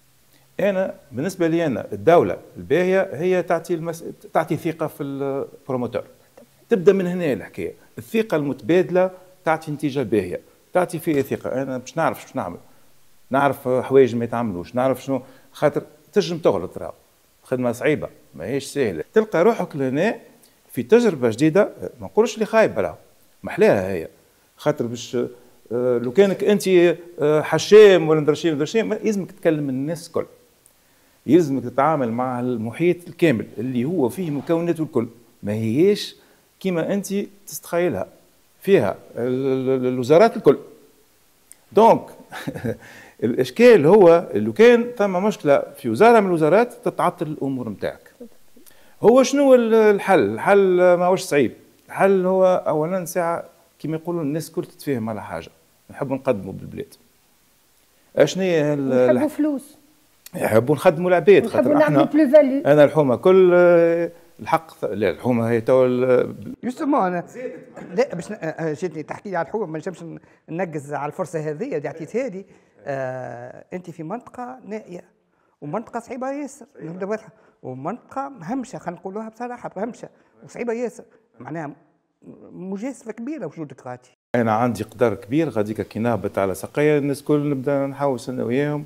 انا بالنسبه لي انا الدوله الباهيه هي تعطي المس... تعطي ثقه في البروموتور، تبدا من هنا الحكايه، الثقه المتبادله تعطي نتيجه باهيه، تعطي فيها ثقه. انا باش نعرف شنو نعمل، نعرف حوايج ما يتعملوش، نعرف شنو خاطر تنجم تغلط راهو خدمه صعيبه ماهيش سهله، تلقى روحك لهنا في تجربه جديده ما نقولش اللي خايبه راهو محلاها هي خاطر باش لو كانك انت حشام ولا ندرشيم ندرشيم يلزمك تكلم الناس الكل، يلزمك تتعامل مع المحيط الكامل اللي هو فيه مكوناته الكل ما هيش كيما انت تستخيلها فيها الوزارات الكل. دونك الاشكال هو لو كان ثم مشكله في وزاره من الوزارات تتعطل الامور نتاعك. هو شنو الحل؟ الحل ما هوش صعيب، الحل هو اولا ساعه كيما يقولوا الناس الكل تتفاهم على حاجه نحبوا نقدموا بالبلاد. اشنو هي نحبوا فلوس، يحبوا نخدموا العباد خاطر احنا انا الحومه كل الحق لا الحومه هي تو جوستومون انا لا باش جيتني تحكي لي على الحومه ما نجمش ننقز على الفرصه هذه اللي عطيتها لي. آه انت في منطقه نائيه ومنطقه صعيبه ياسر ومنطقه مهمشه خلينا نقولوها بصراحه مهمشه وصعيبه ياسر معناها مجازفه كبيره وجودك غادي. انا عندي قدر كبير غاديك كي نهبط على سقايا الناس الكل نبدا نحوس انا وياهم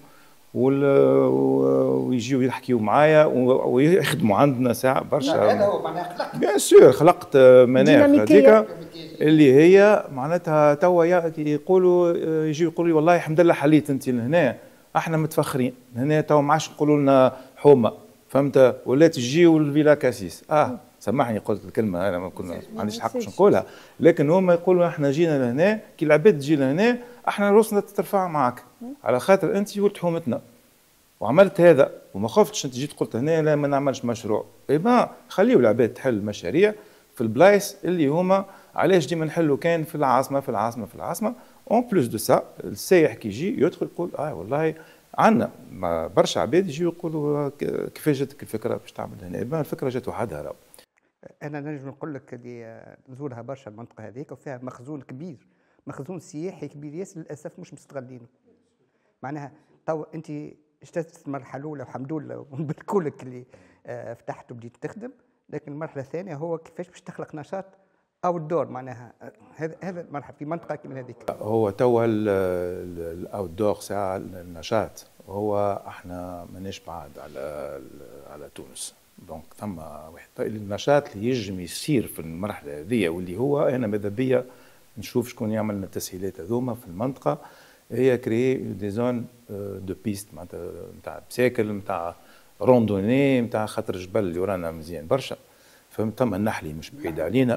ويجيو يحكيوا معايا ويخدموا عندنا ساعه برشا. هذا هو معناها خلقت بيان سور خلقت مناخ هذيك اللي هي معناتها توا يقولوا يجيو يقولوا لي والله الحمد لله حليت انت لهنا احنا متفخرين هنا توا ما عادش يقولوا لنا حومه فهمت ولا تجيو الفيلا كاسيس. اه سامحني قلت الكلمه انا ما كنا ما عنديش حق باش نقولها لكن هما يقولوا احنا جينا لهنا كي العباد تجي لهنا احنا راسنا تترفع معك على خاطر انت ولد حومتنا وعملت هذا وما خفتش انت جيت قلت هنا لا ما نعملش مشروع. اي با خليوا العباد تحل مشاريع في البلايص اللي هما علاش ديما نحلوا كان في العاصمه في العاصمه في العاصمه اون بلوس دو سا السايح كي يجي يدخل يقول اه والله عندنا برشا عباد يجيو يقولوا كيفاش جاتك الفكره باش تعمل هنا. الفكره جات وحدها راهو انا نجم نقول لك اللي نزورها برشا المنطقه هذيك وفيها مخزون كبير، مخزون سياحي كبير ياسر للاسف مش مستغلينه. معناها تو انت اجتزت المرحله الاولى والحمد لله ونباركولك اللي آه فتحت وبديت تخدم، لكن المرحله الثانيه هو كيفاش باش تخلق نشاط او الدور. معناها هذا هذا المرحله في منطقه كيما هذيك. هو توا الاوت دور ساعه النشاط، هو احنا ماناش بعاد على على تونس، دونك ثم واحد النشاط اللي يجم يصير في المرحله هذه واللي هو انا ماذا بيا نشوف شكون يعمل لنا التسهيلات هذوما في المنطقه، هي كري دي زون دو بيست معناتها نتاع بساكل نتاع روندوني نتاع خاطر جبل اللي ورانا مزيان برشا، فهمت. ثم النحلي مش بعيد علينا.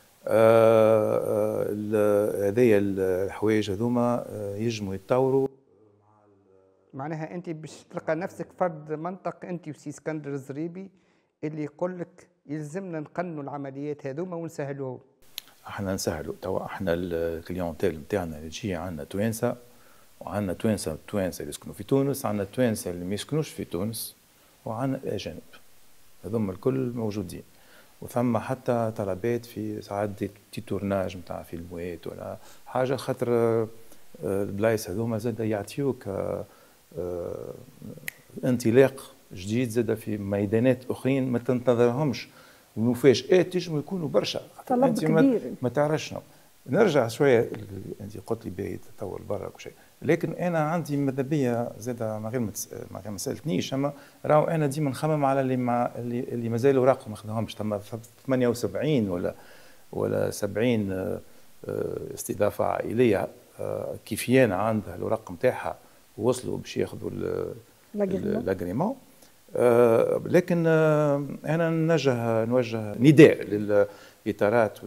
هذيا الحوايج هذوما يجموا يتطوروا. معناها انت باش تلقى نفسك فرد منطق انت وسي اسكندر الزريبي اللي يقول لك يلزمنا نقنوا العمليات هذوما ونسهلوها. احنا نسهلوا توا، احنا الكليونتيل نتاعنا اللي تجي عندنا توانسه، وعندنا توانسه توانسه اللي يسكنوا في تونس، عندنا توانسه اللي ما يسكنوش في تونس، وعندنا الاجانب هذوما الكل موجودين. وثم حتى طلبات في ساعات دي تورناج نتاع فيلموات ولا حاجه، خاطر البلايص هذوما زاد يعطيوك انطلاق جديد زاد في ميدانات اخرين ما تنتظرهمش، ومفاجآت تنجموا يكونوا برشا. طلب كبير ما تعرفش. نرجع شويه، انت قلت لي باهي تطور برا وكل شيء، لكن انا عندي ماذا بيا زاد ما غير ما غير ما سالتنيش، اما راهو انا ديما نخمم على اللي ما اللي, اللي مازال اوراقهم ما خذوهمش. ثم ثمانية وسبعين ولا ولا سبعين استضافه عائليه كيفيان عندها الاوراق نتاعها وصلوا باش ياخذوا لاغريمون. آه لكن آه انا نوجه نوجه نداء للاطارات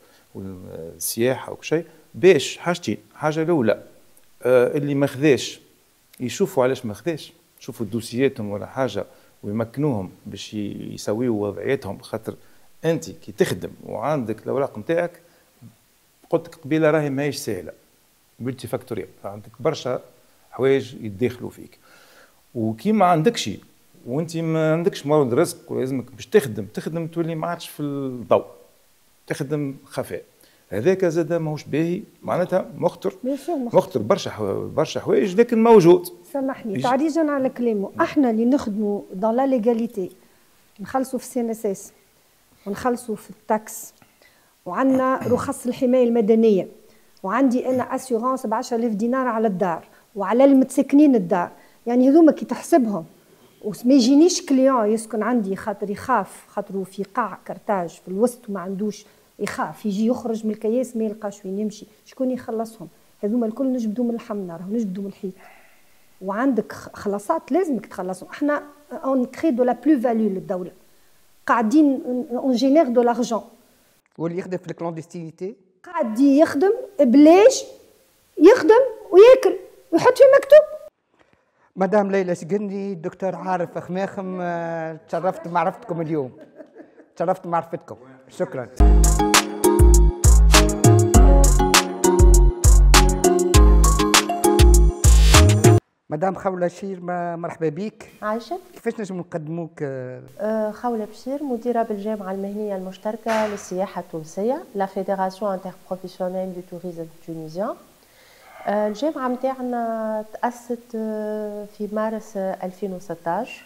والسياحه وكل شيء باش حاجتين. حاجه الاولى آه اللي ما خذاش يشوفوا علاش ما خذاش، يشوفوا دوسياتهم ولا حاجه ويمكنوهم باش يسويوا وضعيتهم، خاطر انت كي تخدم وعندك الاوراق نتاعك قلت لك قبيله راهي ماهيش سهله ملتي فاكتوريال، عندك برشا حوايج يتداخلوا فيك، وكي ما عندكش وانت ما عندكش مورد رزق ولازمك باش تخدم تخدم تولي ما عادش في الضوء، تخدم خفاء. هذاك زاد ماهوش باهي، معناتها مخطر مخطر برشا برشا حوايج، لكن موجود. سامحني تعريجا على كلامه، احنا اللي نخدموا دون لا ليغاليتي نخلصوا في السي ان اس اس ونخلصوا في التاكس وعندنا رخص الحمايه المدنيه، وعندي انا اسيورونس ب عشرة آلاف دينار على الدار وعلى المتسكنين الدار، يعني هذوما كي تحسبهم وما يجينيش كليون يسكن عندي خاطر يخاف خاطر في قاع كرتاج في الوسط وما عندوش، يخاف يجي يخرج من الكياس ما يلقاش وين يمشي، شكون يخلصهم؟ هذوما الكل نجبدوا من الحمنه، راهو نجبدوا من الحيط، وعندك خلاصات لازمك تخلصهم. احنا اون كري دو لا بلو فاليو للدوله، قاعدين اون جينير دو لارجون. واللي يخدم في الكلوندستينيتي قاعد يخدم بلاش، يخدم وياكل ويحط في مكتوب. مدام ليلى شقني، دكتور عارف خماخم، تشرفت معرفتكم اليوم، تشرفت معرفتكم، شكرا. مدام خولة بشير، مرحبا بك. عايشة. كيفاش نجم نقدموك؟ أه خولة بشير، مديرة بالجامعة المهنية المشتركة للسياحة التونسية، لا فيدراسيون انتربروفيسيونيل دو توريزم تونيزيان. الجامعة متاعنا تأسست في مارس ألفين وستطاش،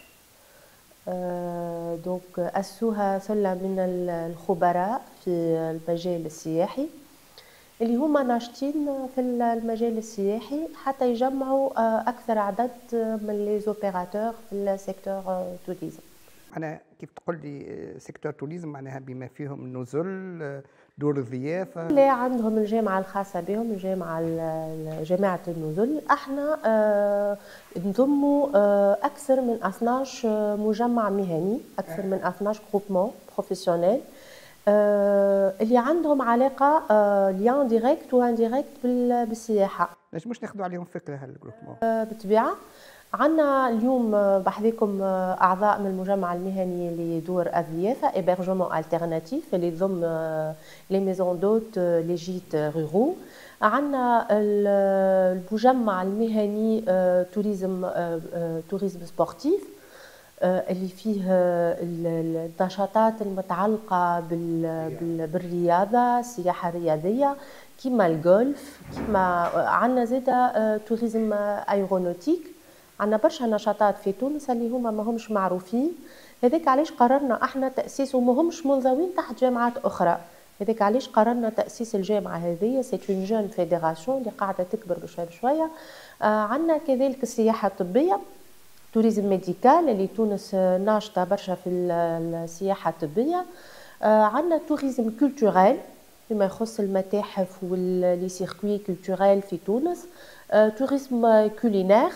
دونك أسسوها سلة من الخبراء في المجال السياحي اللي هما ناشطين في المجال السياحي حتى يجمعوا أكثر عدد من لي زوبيراتور في السيكتور توريزم. أنا كيف تقول لي سيكتور توريزم معناها بما فيهم النزل، دور الضيافة؟ لا، عندهم الجامعة الخاصة بهم، الجامعة جامعة النزل. احنا آه نضموا آه أكثر من اثناش مجمع مهني، أكثر من اثناش جروبمون بروفيسيونيل آه اللي عندهم علاقة آه ليان ديريكت وانديريكت بالسياحة. ليش مش ناخذوا عليهم فكرة هالجروبمون؟ آه بالطبيعة. عندنا اليوم بحذيكم اعضاء من المجمع المهني اللي يدور الضيافه ايبرجمون التيرناتيف اللي يضم لي ميزون دوت لي جيت رورو. عندنا المجمع المهني توريزم توريزم سبورتيف اللي فيه النشاطات المتعلقة بالرياضة، السياحة الرياضية كيما الجولف، كيما عندنا زاده توريزم ايرونوتيك. عندنا برشا نشاطات في تونس اللي هما ما همش معروفين. هذاك علاش قررنا احنا تاسيس وما همش منضوين تحت جامعات اخرى. هذاك علاش قررنا تاسيس الجامعه هذه. سي اون جون فيدراسيون اللي قاعده تكبر بشويه بشويه. آه عندنا كذلك السياحه الطبيه، توريزم ميديكال اللي تونس ناشطه برشا في السياحه الطبيه. آه عندنا توريزم كولتوريل فيما يخص المتاحف واللي سيركوي كولتوريل في تونس. آه توريزم كولينير.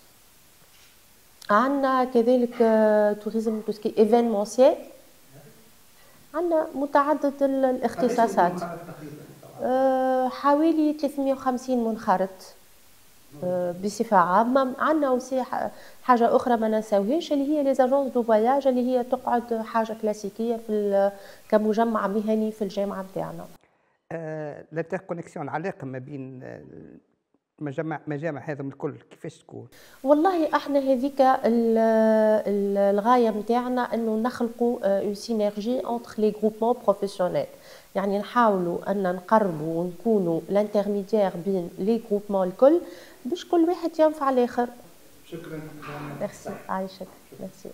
عندنا كذلك توريزم توسكي ايفينمونسيال. عندنا متعدد الاختصاصات. أه حوالي ثلاثمئة وخمسين منخرط أه بصفة عامة. عندنا وسي حاجة أخرى ما ننساوهاش اللي هي لي زاجونس دو فواياج اللي هي تقعد حاجة كلاسيكية في كمجمع مهني في الجامعة نتاعنا. أه الانتركونيكسيون، العلاقة ما بين مجامع مجامع هذا الكل كيفاش تكون؟ والله احنا هذيك الغايه نتاعنا انه نخلقوا اون سينيرجي انتر لي جروبمون بروفيسيونيل، يعني نحاولوا ان نقربوا ونكونوا الانترميديير بين لي جروبمون الكل باش كل واحد ينفع الاخر. شكرا. ميرسي عايشك. ميرسي.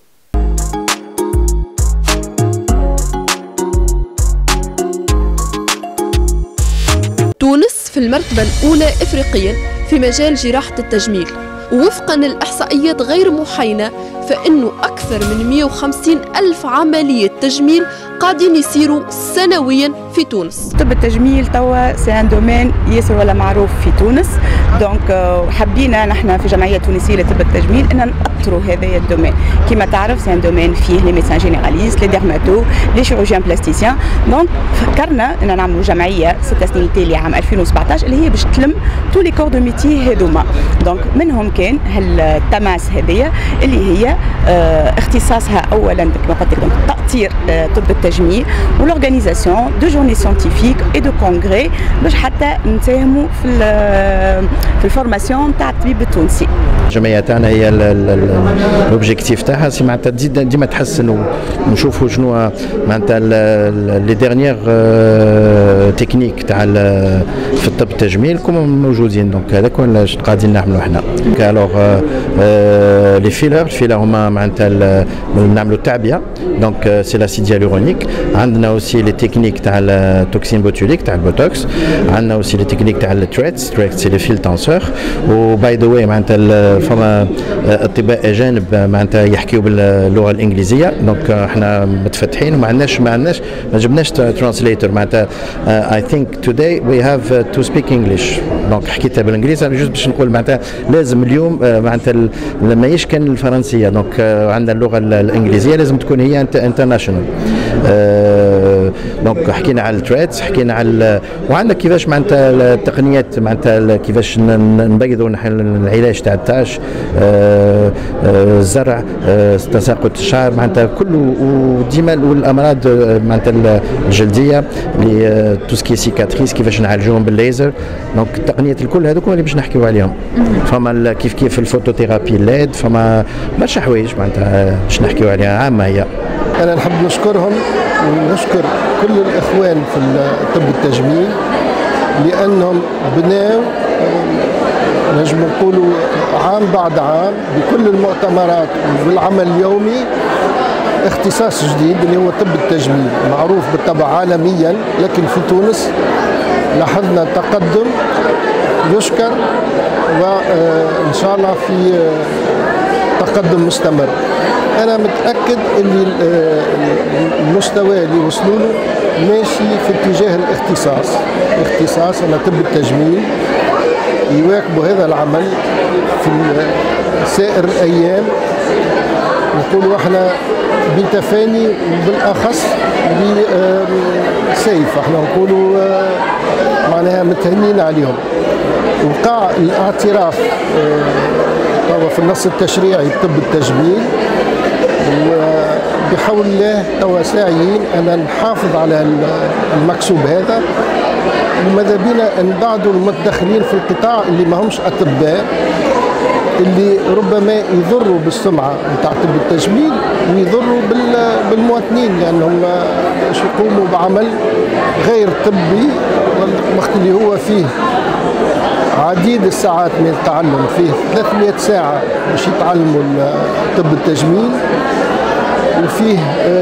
تونس في المرتبة الأولى إفريقيا في مجال جراحة التجميل، ووفقا للإحصائيات غير محاينة فإنه أكثر من مئة وخمسين ألف عملية تجميل قاعدين يصيروا سنويا في تونس. طب التجميل توا سي ان دومين ياسر ولا معروف في تونس، دونك حبينا نحن في جمعيه تونسيه لطب التجميل ان نأطروا هذا الدومين. كما تعرف سي ان دومين فيه لي ميدسان جينيراليست، لي ديرماتو، لي شيروجيان بلاستيسيان. دونك فكرنا ان نعملوا جمعيه ستة سنين تالي عام ألفين وسبعطاش اللي هي باش تلم تو لي كور دو ميتي هذوما. دونك منهم كان هالتماس هذيا اللي هي اه اختصاصها اولا كما قلت لكم تأطير اه طب التجميل، والاورغانيزاسيون دو جورني سيانتيفيك اي دو كونغري باش حتى نساهموا في في الفورماسيون تاع الطبيب التونسي. الجمعيه تاعنا هي لوبجيكتيف تاعها سي معناتها تزيد ديما تحسن ونشوفوا شنو معناتها لي ديرنيير تكنيك تاع في الطب التجميل كوما موجودين. دونك هذاك اللي قاعدين نعملوا احنا. الوغ لي فيلر الفيلر هما معناتها نعملوا التعبئه، دونك سي لاسيد هيالورونيك. عندنا اوسي لي تكنيك تاع التوكسين بوتوليك تاع البوتوكس. عندنا اوسي لي تكنيك تاع التريتس، تريتس سي لي فيل تانسور. وباي ذا واي معناتها فما اطباء اجانب معناتها يحكيوا باللغه الانجليزيه، دونك احنا متفتحين وما عندناش ما عندناش ما جبناش ترانسليتور. معناتها اي ثينك توداي وي هاف تو سبيك انجلش. دونك حكيتها بالانجليزي انا جوست باش نقول معناتها لازم اليوم معناتها ماهيش كان الفرنسيه، دونك عندنا اللغه الانجليزيه لازم تكون هي انترناشونال. دونك حكينا على التريتس، حكينا على وعندنا كيفاش معناتها التقنيات معناتها كيفاش نبيضوا العلاج تاع التاش، الزرع، تساقط الشعر، معناتها كله. وديما والامراض معناتها الجلديه اللي توسكي سيكاتريس كيفاش نعالجوهم بالليزر. دونك التقنيات الكل هذوك اللي باش نحكيو عليهم. فما كيف كيف الفوتوثيرابي الليد، فما برشا حوايج معناتها باش نحكيو عليها عامه هي. انا نحب نشكرهم ونشكر كل الاخوان في طب التجميل لانهم بناو نجم نقولوا عام بعد عام بكل المؤتمرات والعمل اليومي اختصاص جديد اللي هو طب التجميل، معروف بالطبع عالميا، لكن في تونس لاحظنا تقدم يشكر، وان شاء الله في تقدم مستمر. انا متاكد ان المستوى اللي وصلوا له ماشي في اتجاه الاختصاص. الاختصاص انا طب التجميل يواكبوا هذا العمل في سائر الايام. نقولوا احنا بتفاني وبالاخص بسيف، احنا نقولوا معناها متهنين عليهم. وقع الاعتراف توا في النص التشريعي بطب التجميل، وبحول الله توا ساعيين ان نحافظ على المكسوب هذا. وماذا بينا نبعدوا المتدخلين في القطاع اللي ما همش اطباء اللي ربما يضروا بالسمعة نتاع طب التجميل ويضروا بالمواطنين لأنهم باش يقوموا بعمل غير طبي وقت اللي هو فيه عديد الساعات من التعلم، فيه ثلاثمئة ساعة باش يتعلموا طب التجميل، وفيه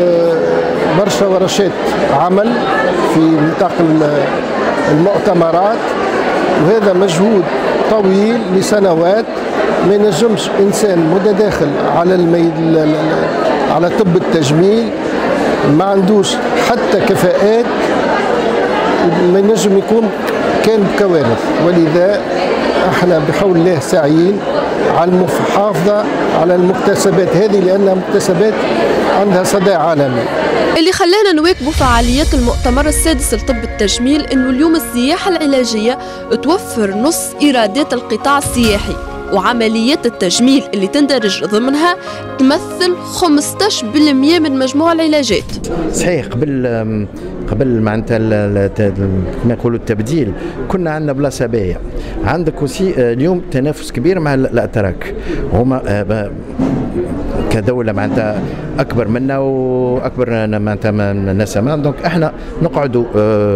برشا ورشات عمل في نطاق المؤتمرات، وهذا مجهود طويل لسنوات. ما ينجمش انسان متداخل على الميد على طب التجميل ما عندوش حتى كفاءات ما ينجم يكون كان بكوارث. ولذا احنا بحول الله ساعيين على المحافظه على المكتسبات هذه لانها مكتسبات عندها صدى عالمي. اللي خلانا نواكبوا فعاليات المؤتمر السادس لطب التجميل انه اليوم السياحه العلاجيه توفر نص ايرادات القطاع السياحي، وعمليات التجميل اللي تندرج ضمنها تمثل خمسة عشر بالمئة من مجموع العلاجات. صحيح قبل قبل معناتها كما نقولوا التبديل كنا عندنا بلاصه باهيه. عندك اوسي اليوم تنافس كبير مع الاتراك، هما كدوله معناتها اكبر منا واكبر معناتها من نسمه، دونك احنا نقعدوا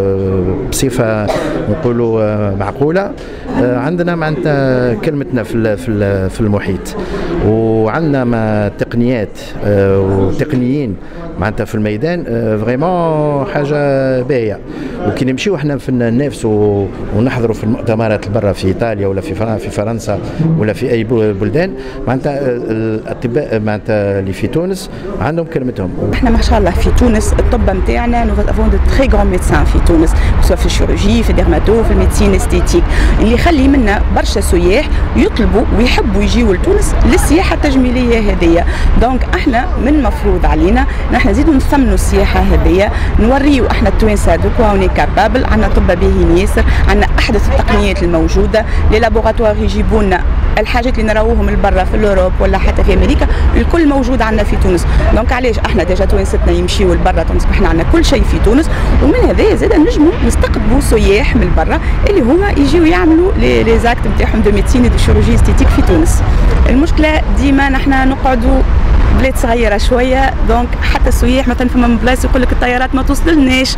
بصفه نقولوا معقوله، عندنا معناتها كلمتنا في في المحيط، وعندنا ما تقنيات وتقنيين معناتها في الميدان فريمون حاجه باهيه. وكي نمشيو احنا في ننافسوا ونحضروا في المؤتمرات برا في ايطاليا ولا في في فرنسا ولا في اي بلدان، معناتها الاطباء معناتها اللي في تونس عندهم كلمتهم. احنا ما شاء الله في تونس الطب نتاعنا نو افون دو تري غران ميدسان في تونس، سواء في الشيروجي في الديرماتو في الميديسين استيتيك، اللي يخلي منا برشا سياح يطلبوا ويحبوا يجيوا لتونس للسياحه التجميليه هذيا. دونك احنا من المفروض علينا نحن نزيدوا نثمنوا السياحه هذيا، نوريوا احنا التوانسه دوكا وني كابابل، عندنا طب باهيين ياسر، عندنا احدث التقنيات الموجوده، لي لابوغاتوار يجيبوا لنا الحاجات اللي نراوهم لبرا في اوروب ولا حتى في امريكا، الكل موجود عندنا في تونس. دونك علاش احنا ديجا توانستنا يمشيوا لبرا تونس، احنا عندنا كل شيء في تونس، ومن هذايا زاد نجموا نستقطبوا سياح من برا اللي هما يجيو يعملوا لي زاكت نتاعهم دو ميديسين دو شيروجي استيتيك في تونس. المشكله ديما نحن نقعدوا بلاد صغيره شويه، دونك حتى السياح مثلا فما من بلايص يقول لك الطيارات ما توصلناش،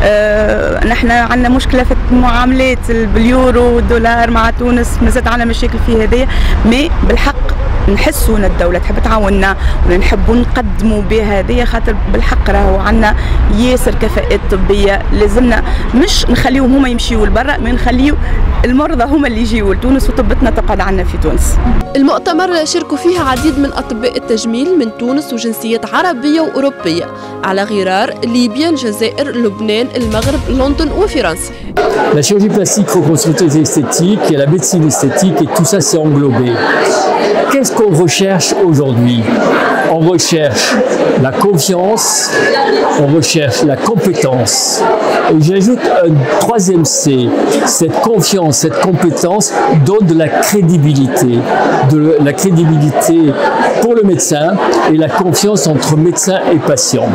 اه نحن عندنا مشكله في المعاملات باليورو والدولار مع تونس، مازال عندنا مشاكل في هذايا، مي بالحق نحسوا ان الدوله تحب تعاوننا ونحبوا نقدموا بها هذه، خاطر بالحق راهو عندنا ياسر كفاءات طبيه، لازمنا مش نخليهم هما يمشيوا لبرا، ما نخليو المرضى هما اللي يجيوا لتونس وطبتنا تقعد عندنا في تونس. المؤتمر شاركوا فيه عديد من اطباء التجميل من تونس وجنسيات عربيه واوروبيه، على غرار ليبيا، الجزائر، لبنان، المغرب، لندن وفرنسا. La chirurgie plastique, reconstructive esthétique et la médecine esthétique et tout ça c'est englobé. Qu'est-ce qu'on recherche aujourd'hui? On recherche la confiance, on recherche la compétence. Et j'ajoute un troisième C. Cette confiance, cette compétence donne de la crédibilité. De la crédibilité pour le médecin et la confiance entre médecin et patient.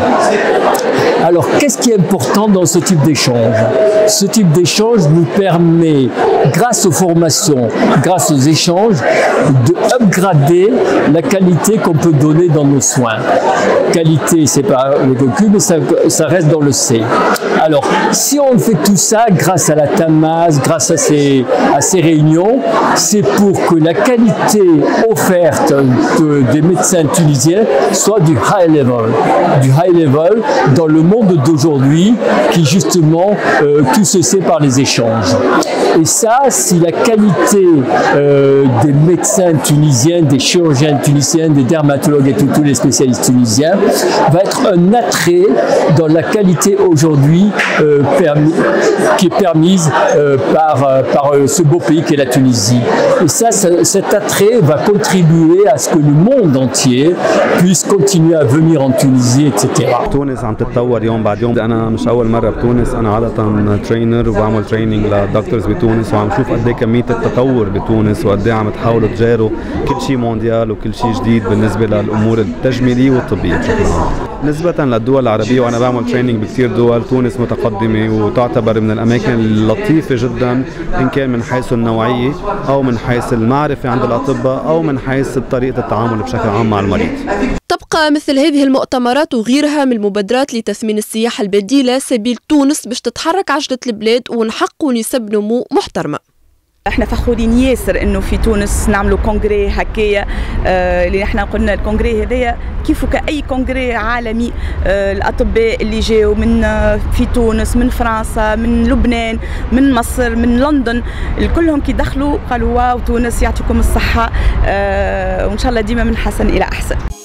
Alors, qu'est-ce qui est important dans ce type d'échange? Ce type d'échange nous permet, grâce aux formations, grâce aux échanges, de upgrader la qualité qu'on peut donner dans nos soins. Qualité, c'est pas le cocu, mais ça, ça reste dans le C. Alors, si on fait tout ça grâce à la TAMAS, grâce à ces, à ces réunions, c'est pour que la qualité offerte de, des médecins tunisiens soit du high level, du high level dans le monde d'aujourd'hui qui justement euh, tout se sait par les échanges. Et ça, si la qualité euh, des médecins tunisiens, des chirurgiens tunisiens, des dermatologues et tous les spécialistes tunisiens va être un attrait dans la qualité aujourd'hui euh, permis, qui est permise euh, par, euh, par euh, ce beau pays qu'est la Tunisie. Et ça, ça, cet attrait va contribuer à ce que le monde entier puisse continuer à venir en Tunisie, et cetera. تونس عم تتطور يوم بعد يوم، أنا مش أول مرة بتونس، أنا عادة ترينر وبعمل تريننج لدكتورز بتونس، وعم شوف قد ايه كمية التطور بتونس وقد ايه عم تحاولوا تجاروا كل شيء مونديال وكل شيء جديد بالنسبة للأمور التجميلية والطبية بشكل عام. نسبة للدول العربية، وأنا بعمل تريننج بكثير دول. تونس متقدمة وتعتبر من الأماكن اللطيفة جدا، إن كان من حيث النوعية أو من حيث المعرفة عند الأطباء أو من حيث طريقة التعامل بشكل عام مع المريض. تبقى مثل هذه المؤتمرات وغيرها من المبادرات لتثمين السياحة البديلة سبيل تونس باش تتحرك عجلة البلاد ونحققوا نسب نمو محترمة. احنا فخورين ياسر انه في تونس نعملوا كونغري هكايا، آه اللي احنا قلنا الكونغري هذايا كيفو كأي كونغري عالمي. آه الاطباء اللي جاوا من آه في تونس، من فرنسا، من لبنان، من مصر، من لندن، كلهم كي دخلوا قالوا واو تونس يعطيكم الصحة، آه وان شاء الله ديما من حسن الى احسن.